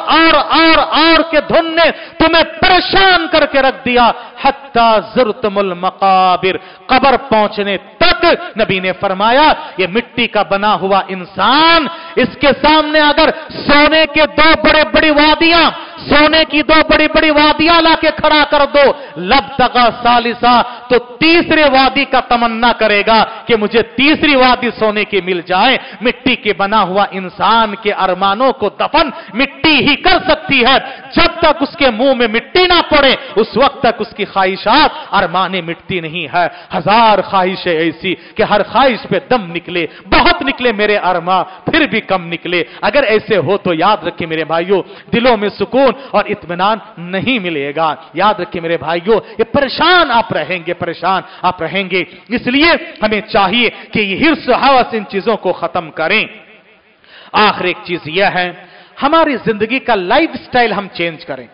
Speaker 1: और के धुन ने तुम्हें परेशान करके रख दिया। हत्ता ज़ुरतुमुल मकाबिर, कब्र पहुंचने तक। नबी ने फरमाया ये मिट्टी का बना हुआ इंसान, इसके सामने अगर सोने के दो बड़े बड़ी वादियां, सोने की दो बड़ी बड़ी वादियां लाके खड़ा कर दो, लब तका सालिसा, तो तीसरे वादी का तमन्ना करेगा कि मुझे तीसरी वादी सोने की मिल जाए। मिट्टी के बना हुआ इंसान के अरमानों को दफन मिट्टी ही कर सकती है। जब तक उसके मुंह में मिट्टी ना पड़े उस वक्त तक उसकी ख्वाहिशात अरमाने मिटती नहीं है। हजार ख्वाहिशें ऐसी कि हर ख्वाहिश पे दम निकले, बहुत निकले मेरे अरमा, फिर भी कम निकले। अगर ऐसे हो तो याद रखिए मेरे भाइयों, दिलों में सुकून और इत्मीनान नहीं मिलेगा। याद रखिए मेरे भाइयों, ये परेशान आप रहेंगे, परेशान आप रहेंगे। इसलिए हमें चाहिए कि ये हिर्स हवस इन चीजों को खत्म करें। आखिर एक चीज यह है, हमारी जिंदगी का लाइफ स्टाइल हम चेंज करें।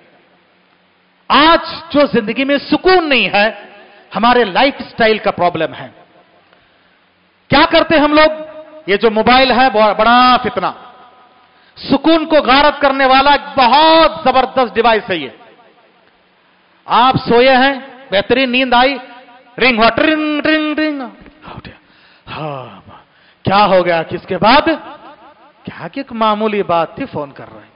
Speaker 1: आज जो जिंदगी में सुकून नहीं है, हमारे लाइफ स्टाइल का प्रॉब्लम है। क्या करते हम लोग? ये जो मोबाइल है बड़ा फितना, सुकून को गारत करने वाला एक बहुत जबरदस्त डिवाइस है ये। आप सोए हैं, बेहतरीन नींद आई, रिंग हुआ, ट्रिंग ट्रिंग ट्रिंग, हाँ क्या हो गया? किसके बाद? क्या कि एक मामूली बात थी, फोन कर रहे हैं।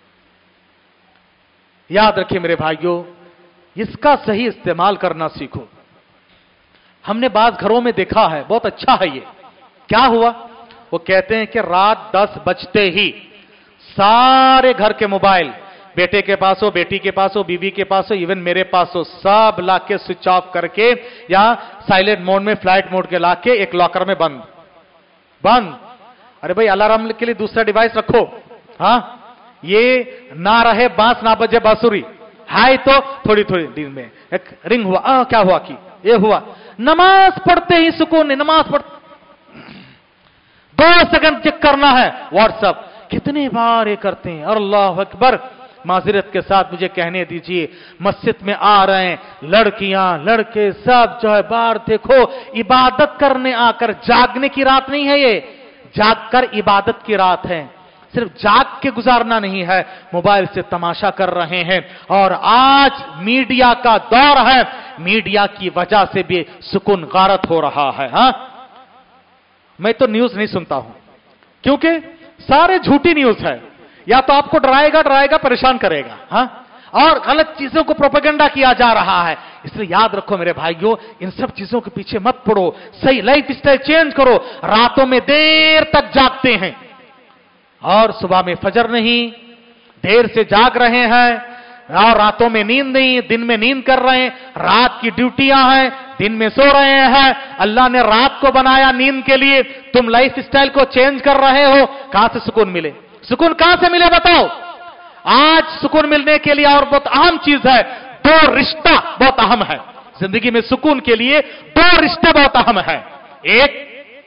Speaker 1: याद रखिए मेरे भाइयों, इसका सही इस्तेमाल करना सीखो। हमने बाज घरों में देखा है, बहुत अच्छा है ये। क्या हुआ? वो कहते हैं कि रात 10 बजते ही सारे घर के मोबाइल, बेटे के पास हो, बेटी के पास हो, बीवी के पास हो, इवन मेरे पास हो, सब लाके स्विच ऑफ करके या साइलेंट मोड में, फ्लाइट मोड के लाके एक लॉकर में बंद। अरे भाई अलार्म के लिए दूसरा डिवाइस रखो। हाँ, ये ना रहे बांस ना बजे बांसुरी, हाय तो थोड़ी थोड़ी दिन में एक रिंग हुआ, क्या हुआ कि ये हुआ। नमाज पढ़ते ही सुकून नहीं, नमाज पढ़ 2 सेकंड चेक करना है व्हाट्सएप, कितने बार ये करते हैं। और अल्लाह अकबर, माजिरत के साथ मुझे कहने दीजिए, मस्जिद में आ रहे हैं लड़कियां लड़के सब जो है बाहर, देखो इबादत करने आकर, जागने की रात नहीं है ये, जागकर इबादत की रात है। सिर्फ जाग के गुजारना नहीं है, मोबाइल से तमाशा कर रहे हैं। और आज मीडिया का दौर है, मीडिया की वजह से भी सुकून गारत हो रहा है। हाँ, मैं तो न्यूज नहीं सुनता हूं क्योंकि सारे झूठी न्यूज है, या तो आपको डराएगा परेशान करेगा, हाँ, और गलत चीजों को प्रोपेगेंडा किया जा रहा है। इसलिए याद रखो मेरे भाइयों, इन सब चीजों के पीछे मत पड़ो, सही लाइफ स्टाइल चेंज करो। रातों में देर तक जागते हैं और सुबह में फजर नहीं, देर से जाग रहे हैं और रातों में नींद नहीं, दिन में नींद कर रहे हैं, रात की ड्यूटियां हैं, दिन में सो रहे हैं। अल्लाह ने रात को बनाया नींद के लिए, तुम लाइफ स्टाइल को चेंज कर रहे हो, कहां से सुकून मिले? सुकून कहां से मिले बताओ? आज सुकून मिलने के लिए और बहुत अहम चीज है, 2 रिश्ता बहुत अहम है जिंदगी में। सुकून के लिए 2 रिश्ते बहुत अहम है। एक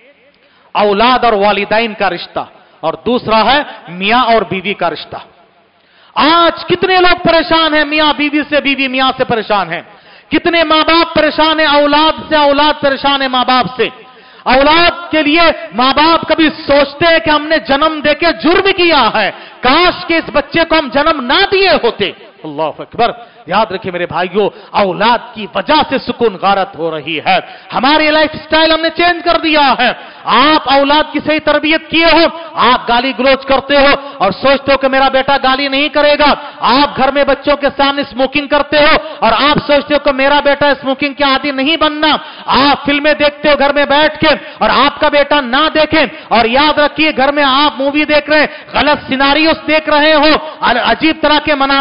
Speaker 1: औलाद और वालिदैन का रिश्ता, और दूसरा है मियां और बीवी का रिश्ता। आज कितने लोग परेशान हैं मियां बीवी से, बीवी मियां से परेशान हैं। कितने मां बाप परेशान है औलाद से, औलाद परेशान है मां बाप से। औलाद के लिए मां बाप कभी सोचते हैं कि हमने जन्म देके जुर्म किया है, काश के इस बच्चे को हम जन्म ना दिए होते। अल्लाह अकबर। याद रखिए मेरे भाइयों, औलाद की वजह से सुकून गारत हो रही है। हमारी लाइफ स्टाइल हमने चेंज कर दिया है। आप औलाद की सही तरबियत किए हो, आप गाली गलौज करते हो और सोचते हो कि मेरा बेटा गाली नहीं करेगा। आप घर में बच्चों के सामने स्मोकिंग करते हो और आप सोचते हो कि मेरा बेटा स्मोकिंग के आदी नहीं बनना। आप फिल्में देखते हो घर में बैठ के और आपका बेटा ना देखे। और याद रखिए, घर में आप मूवी देख रहे हैं, गलत सिनारियोस देख रहे हो, अजीब तरह के मनाजिर हो रहे हैं,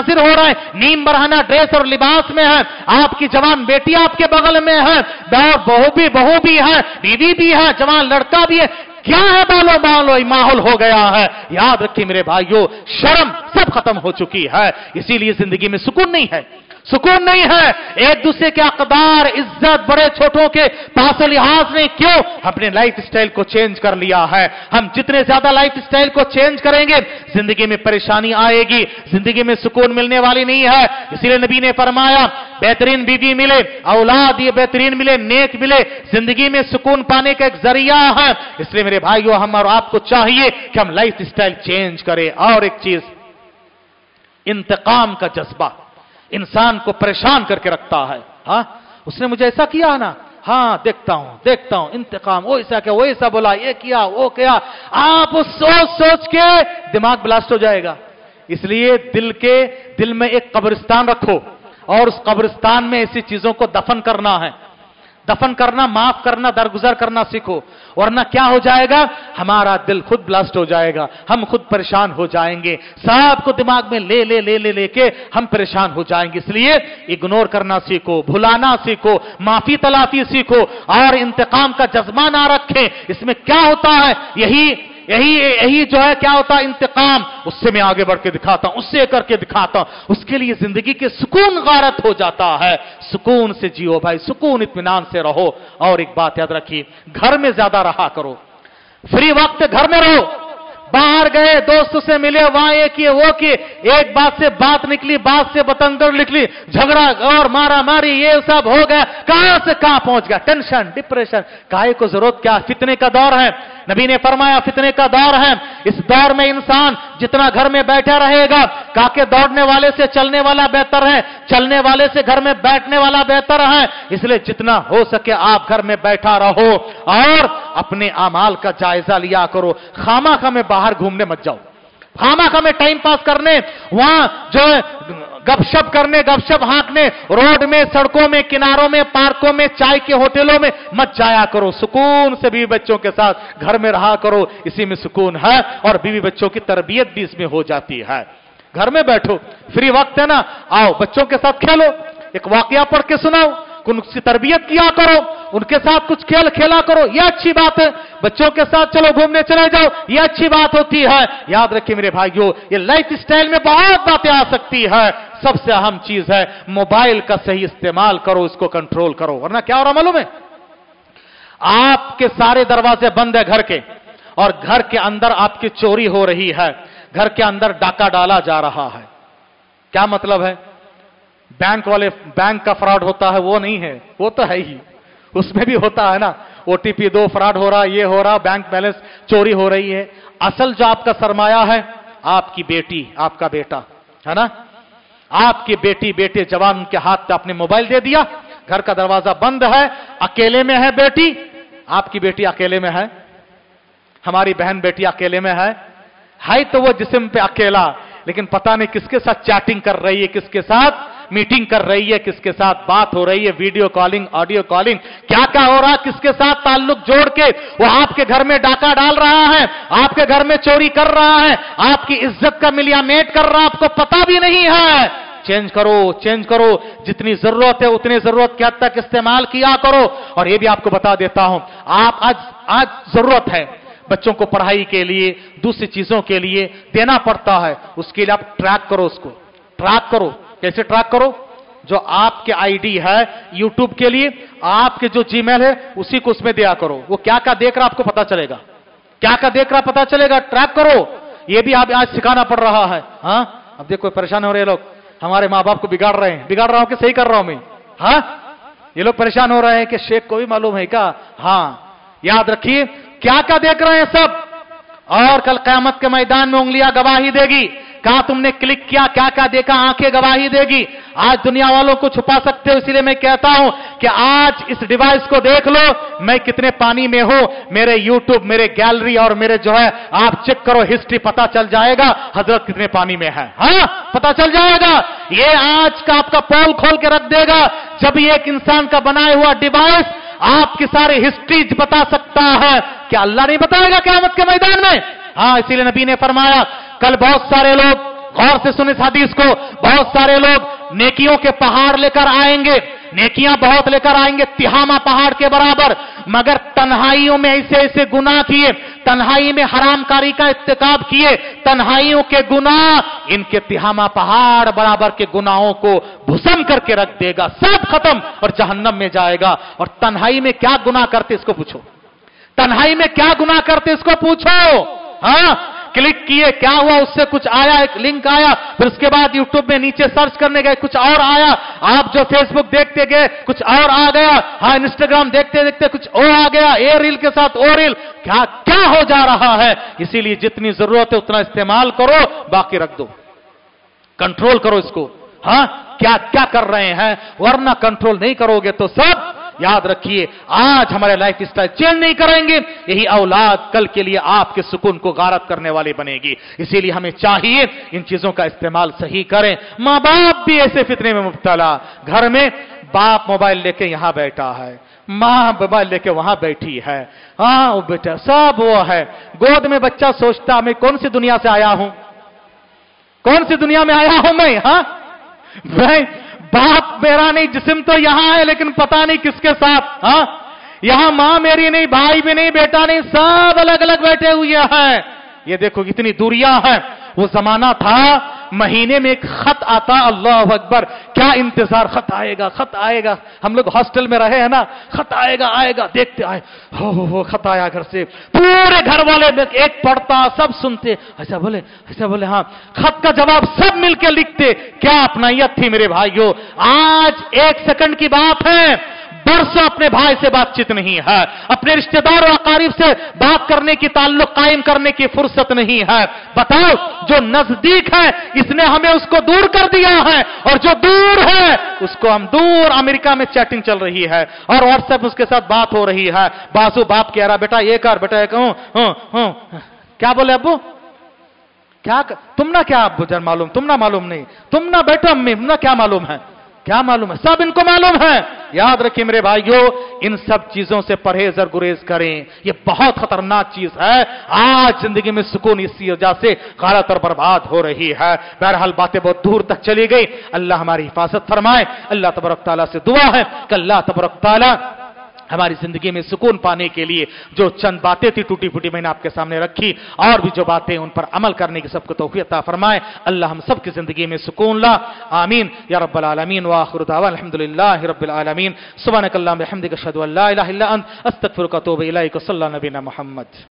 Speaker 1: है, नीम बरहना ड्रेस और लिबास में है, आपकी जवान बेटी आपके बगल में है, बहू भी है, बीवी भी है, जवान लड़का भी है, क्या है बालो बालो माहौल हो गया है। याद रखिए मेरे भाइयों, शर्म सब खत्म हो चुकी है, इसीलिए जिंदगी में सुकून नहीं है, सुकून नहीं है। एक दूसरे के अकदार, इज्जत, बड़े छोटों के पास लिहाज नहीं, क्यों? अपने लाइफ स्टाइल को चेंज कर लिया है। हम जितने ज्यादा लाइफ स्टाइल को चेंज करेंगे, जिंदगी में परेशानी आएगी, जिंदगी में सुकून मिलने वाली नहीं है। इसीलिए नबी ने फरमाया, बेहतरीन बीवी मिले, औलाद ये बेहतरीन मिले, नेक मिले, जिंदगी में सुकून पाने का एक जरिया है। इसलिए मेरे भाइयों, हम और आपको चाहिए कि हम लाइफ स्टाइल चेंज करें। और एक चीज, इंतकाम का जज्बा इंसान को परेशान करके रखता है। हाँ, उसने मुझे ऐसा किया ना, हाँ देखता हूं, इंतकाम, वो ऐसा क्या, वो ऐसा बोला, ये किया, वो किया, आप उस सोच के दिमाग ब्लास्ट हो जाएगा। इसलिए दिल में एक कब्रिस्तान रखो और उस कब्रिस्तान में ऐसी चीजों को दफन करना है, दफन करना, माफ करना, दरगुजर करना सीखो, वरना क्या हो जाएगा, हमारा दिल खुद ब्लास्ट हो जाएगा, हम खुद परेशान हो जाएंगे, सबको दिमाग में लेके हम परेशान हो जाएंगे। इसलिए इग्नोर करना सीखो, भुलाना सीखो, माफी तलाफी सीखो और इंतकाम का जज्बा ना रखें। इसमें क्या होता है, यही जो है क्या होता है, इंतकाम, उससे मैं आगे बढ़ के दिखाता हूं, उससे करके दिखाता हूं, उसके लिए जिंदगी के सुकून गारत हो जाता है। सुकून से जियो भाई, सुकून इत्मीनान से रहो। और एक बात याद रखिए, घर में ज्यादा रहा करो, फ्री वक्त घर में रहो। बाहर गए, दोस्तों से मिले, वहां ये किए, वो किए, एक बात से बात निकली, बात से बतंगड़ निकली, झगड़ा और मारा मारी, ये सब हो गया, कहां से कहां पहुंच गया, टेंशन, डिप्रेशन, काहे को जरूरत क्या, फितने का दौर है। नबी ने फरमाया फितने का दौर है, इस दौर में इंसान जितना घर में बैठा रहेगा, काके दौड़ने वाले से चलने वाला बेहतर है, चलने वाले से घर में बैठने वाला बेहतर है। इसलिए जितना हो सके आप घर में बैठा रहो और अपने अमाल का जायजा लिया करो। खामा में बाहर घूमने मत जाओ, खामा में टाइम पास करने, वहां जो है गपशप करने, गपशप हाँकने, रोड में, सड़कों में, किनारों में, पार्कों में, चाय के होटलों में मत जाया करो। सुकून से बीवी बच्चों के साथ घर में रहा करो, इसी में सुकून है और बीवी बच्चों की तरबियत भी इसमें हो जाती है। घर में बैठो, फ्री वक्त है ना, आओ बच्चों के साथ खेलो, एक वाकया पढ़ के सुनाओ, उनकी तरबियत किया करो, उनके साथ कुछ खेल खेला करो, यह अच्छी बात है। बच्चों के साथ चलो घूमने चले जाओ, यह अच्छी बात होती है। याद रखिए मेरे भाइयों, ये लाइफ स्टाइल में बहुत बातें आ सकती है। सबसे अहम चीज है मोबाइल का सही इस्तेमाल करो, इसको कंट्रोल करो, वरना क्या हो रहा मालूम है, आपके सारे दरवाजे बंद है घर के, और घर के अंदर आपकी चोरी हो रही है, घर के अंदर डाका डाला जा रहा है। क्या मतलब है, बैंक का फ्रॉड होता है, वो नहीं है, वो तो है ही, उसमें भी होता है ना, ओटीपी दो, फ्रॉड हो रहा, ये हो रहा, बैंक बैलेंस चोरी हो रही है। असल जो आपका सरमाया है, आपकी बेटी, आपका बेटा है ना, आपकी बेटी, बेटे जवान, उनके हाथ पे आपने मोबाइल दे दिया, घर का दरवाजा बंद है, अकेले में है बेटी, आपकी बेटी अकेले में है, हमारी बहन बेटी अकेले में है तो वो जिस्म पे अकेला, लेकिन पता नहीं किसके साथ चैटिंग कर रही है, किसके साथ मीटिंग कर रही है, किसके साथ बात हो रही है, वीडियो कॉलिंग, ऑडियो कॉलिंग, क्या क्या हो रहा है, किसके साथ ताल्लुक जोड़ के वो आपके घर में डाका डाल रहा है, आपके घर में चोरी कर रहा है, आपकी इज्जत का मिलियामेट कर रहा है, आपको पता भी नहीं है। चेंज करो, जितनी जरूरत है उतनी जरूरत के हद तक इस्तेमाल किया करो। और ये भी आपको बता देता हूं, आप आज जरूरत है बच्चों को पढ़ाई के लिए, दूसरी चीजों के लिए देना पड़ता है, उसके लिए आप ट्रैक करो, उसको ट्रैक करो। कैसे ट्रैक करो, जो आपके आईडी है यूट्यूब के लिए, आपके जो जीमेल है उसी को उसमें दिया करो, वो क्या क्या देख रहा आपको पता चलेगा, क्या क्या देख रहा पता चलेगा, ट्रैक करो। ये भी आप आज सिखाना पड़ रहा है। हाँ, अब देखो परेशान हो रहे लोग, हमारे माँ बाप को बिगाड़ रहे हैं, बिगाड़ रहा हूं कि सही कर रहा हूं मैं? हाँ, ये लोग परेशान हो रहे हैं कि शेख को भी मालूम है क्या? हाँ, याद रखिए क्या क्या देख रहे हैं सब, और कल क़यामत के मैदान में उंगलियां गवाही देगी, कहा तुमने क्लिक किया, क्या क्या देखा, आंखें गवाही देगी। आज दुनिया वालों को छुपा सकते हो, इसीलिए मैं कहता हूं कि आज इस डिवाइस को देख लो, मैं कितने पानी में हूं, मेरे यूट्यूब, मेरे गैलरी और मेरे जो है आप चेक करो, हिस्ट्री पता चल जाएगा, हजरत कितने पानी में है। हाँ, पता चल जाएगा। ये आज का आपका पोल खोल के रख देगा। जब ये एक इंसान का बनाया हुआ डिवाइस आपकी सारी हिस्ट्री बता सकता है, क्या अल्लाह नहीं बताएगा क़यामत के मैदान में? हाँ, इसीलिए नबी ने फरमाया कल बहुत सारे लोग गौर से सुने इस हदीस को। बहुत सारे लोग नेकियों के पहाड़ लेकर आएंगे, नेकियां बहुत लेकर आएंगे, तिहामा पहाड़ के बराबर, मगर तन्हाइयों में ऐसे ऐसे गुनाह किए, तन्हाई में हरामकारी का इत्तेकाब किए, तन्हाइयों के गुनाह इनके तिहामा पहाड़ बराबर के गुनाहों को भुसम करके रख देगा, सब खत्म और जहन्नम में जाएगा। और तन्हाई में क्या गुनाह करते इसको पूछो, तन्हाई में क्या गुनाह करते इसको पूछो। हाँ, क्लिक किए, क्या हुआ, उससे कुछ आया, एक लिंक आया, फिर उसके बाद यूट्यूब में नीचे सर्च करने गए, कुछ और आया, आप जो फेसबुक देखते गए कुछ और आ गया, हाँ इंस्टाग्राम देखते देखते कुछ और आ गया, ए रील के साथ ओ रील, क्या क्या हो जा रहा है। इसीलिए जितनी जरूरत है उतना इस्तेमाल करो, बाकी रख दो, कंट्रोल करो इसको। हाँ, क्या क्या कर रहे हैं, वरना कंट्रोल नहीं करोगे तो सब याद रखिए, आज हमारे लाइफ स्टाइल चेंज नहीं करेंगे, यही औलाद कल के लिए आपके सुकून को गारत करने वाली बनेगी। इसीलिए हमें चाहिए इन चीजों का इस्तेमाल सही करें। मां बाप भी ऐसे फितने में मुब्तला, घर में बाप मोबाइल लेके यहां बैठा है, मां मोबाइल लेके वहां बैठी है, हाँ वो बेटा सब वो है, गोद में बच्चा सोचता मैं कौन सी दुनिया से आया हूं, कौन सी दुनिया में आया हूं मैं। हाँ भाई, बाप मेरा नहीं, जिस्म तो यहां है लेकिन पता नहीं किसके साथ। हाँ, यहां मां मेरी नहीं, भाई भी नहीं, बेटा नहीं, सब अलग अलग बैठे हुए हैं। ये देखो कितनी दूरियां हैं। वो जमाना था महीने में एक खत आता, अल्लाह अकबर, क्या इंतजार, खत आएगा खत आएगा। हम लोग हॉस्टल में रहे हैं ना, खत आएगा आएगा, देखते आए, हो खत आया घर से, पूरे घर वाले एक पढ़ता सब सुनते, ऐसा बोले हाँ, खत का जवाब सब मिलके लिखते। क्या अपनाइयत थी मेरे भाइयों। आज एक सेकंड की बात है, बरसों अपने भाई से बातचीत नहीं है, अपने रिश्तेदार और अकारीब से बात करने की, ताल्लुक कायम करने की फुर्सत नहीं है। बताओ, जो नजदीक है इसने हमें उसको दूर कर दिया है, और जो दूर है उसको हम दूर, अमेरिका में चैटिंग चल रही है और व्हाट्सएप उसके साथ बात हो रही है। बासु बाप कह रहा बेटा ये कर, बेटा एक क्या बोले अब्बू, क्या तुम ना, क्या अब्बू जान मालूम, तुम ना मालूम नहीं, तुम ना बेटो अम्मी ना, क्या मालूम है, क्या मालूम है, सब इनको मालूम है। याद रखिए मेरे भाइयों, इन सब चीजों से परहेज और गुरेज करें, ये बहुत खतरनाक चीज है। आज जिंदगी में सुकून इसी वजह से गलत और बर्बाद हो रही है। बहरहाल बातें बहुत दूर तक चली गई, अल्लाह हमारी हिफाजत फरमाए। अल्लाह तबारक तआला से दुआ है कि अल्लाह तबारक तआला हमारी जिंदगी में सुकून पाने के लिए जो चंद बातें थी टूटी फूटी मैंने आपके सामने रखी, और भी जो बातें उन पर अमल करने की सबको तौफीक अता फरमाए। अल्लाह हम सब की जिंदगी में सुकून ला, आमीन या रब्बल आलमीन। व आखिरु दावाना अल्हम्दुलिल्लाहि रब्बिल आलमीन। सुब्हानकल्लाहुम्मा व बिहम्दिका अशहदु अन ला इलाहा इल्ला अंत अस्तगफिरुका व अतूबु इलैक। सल्लल्लाहु अलैहि व सल्लम।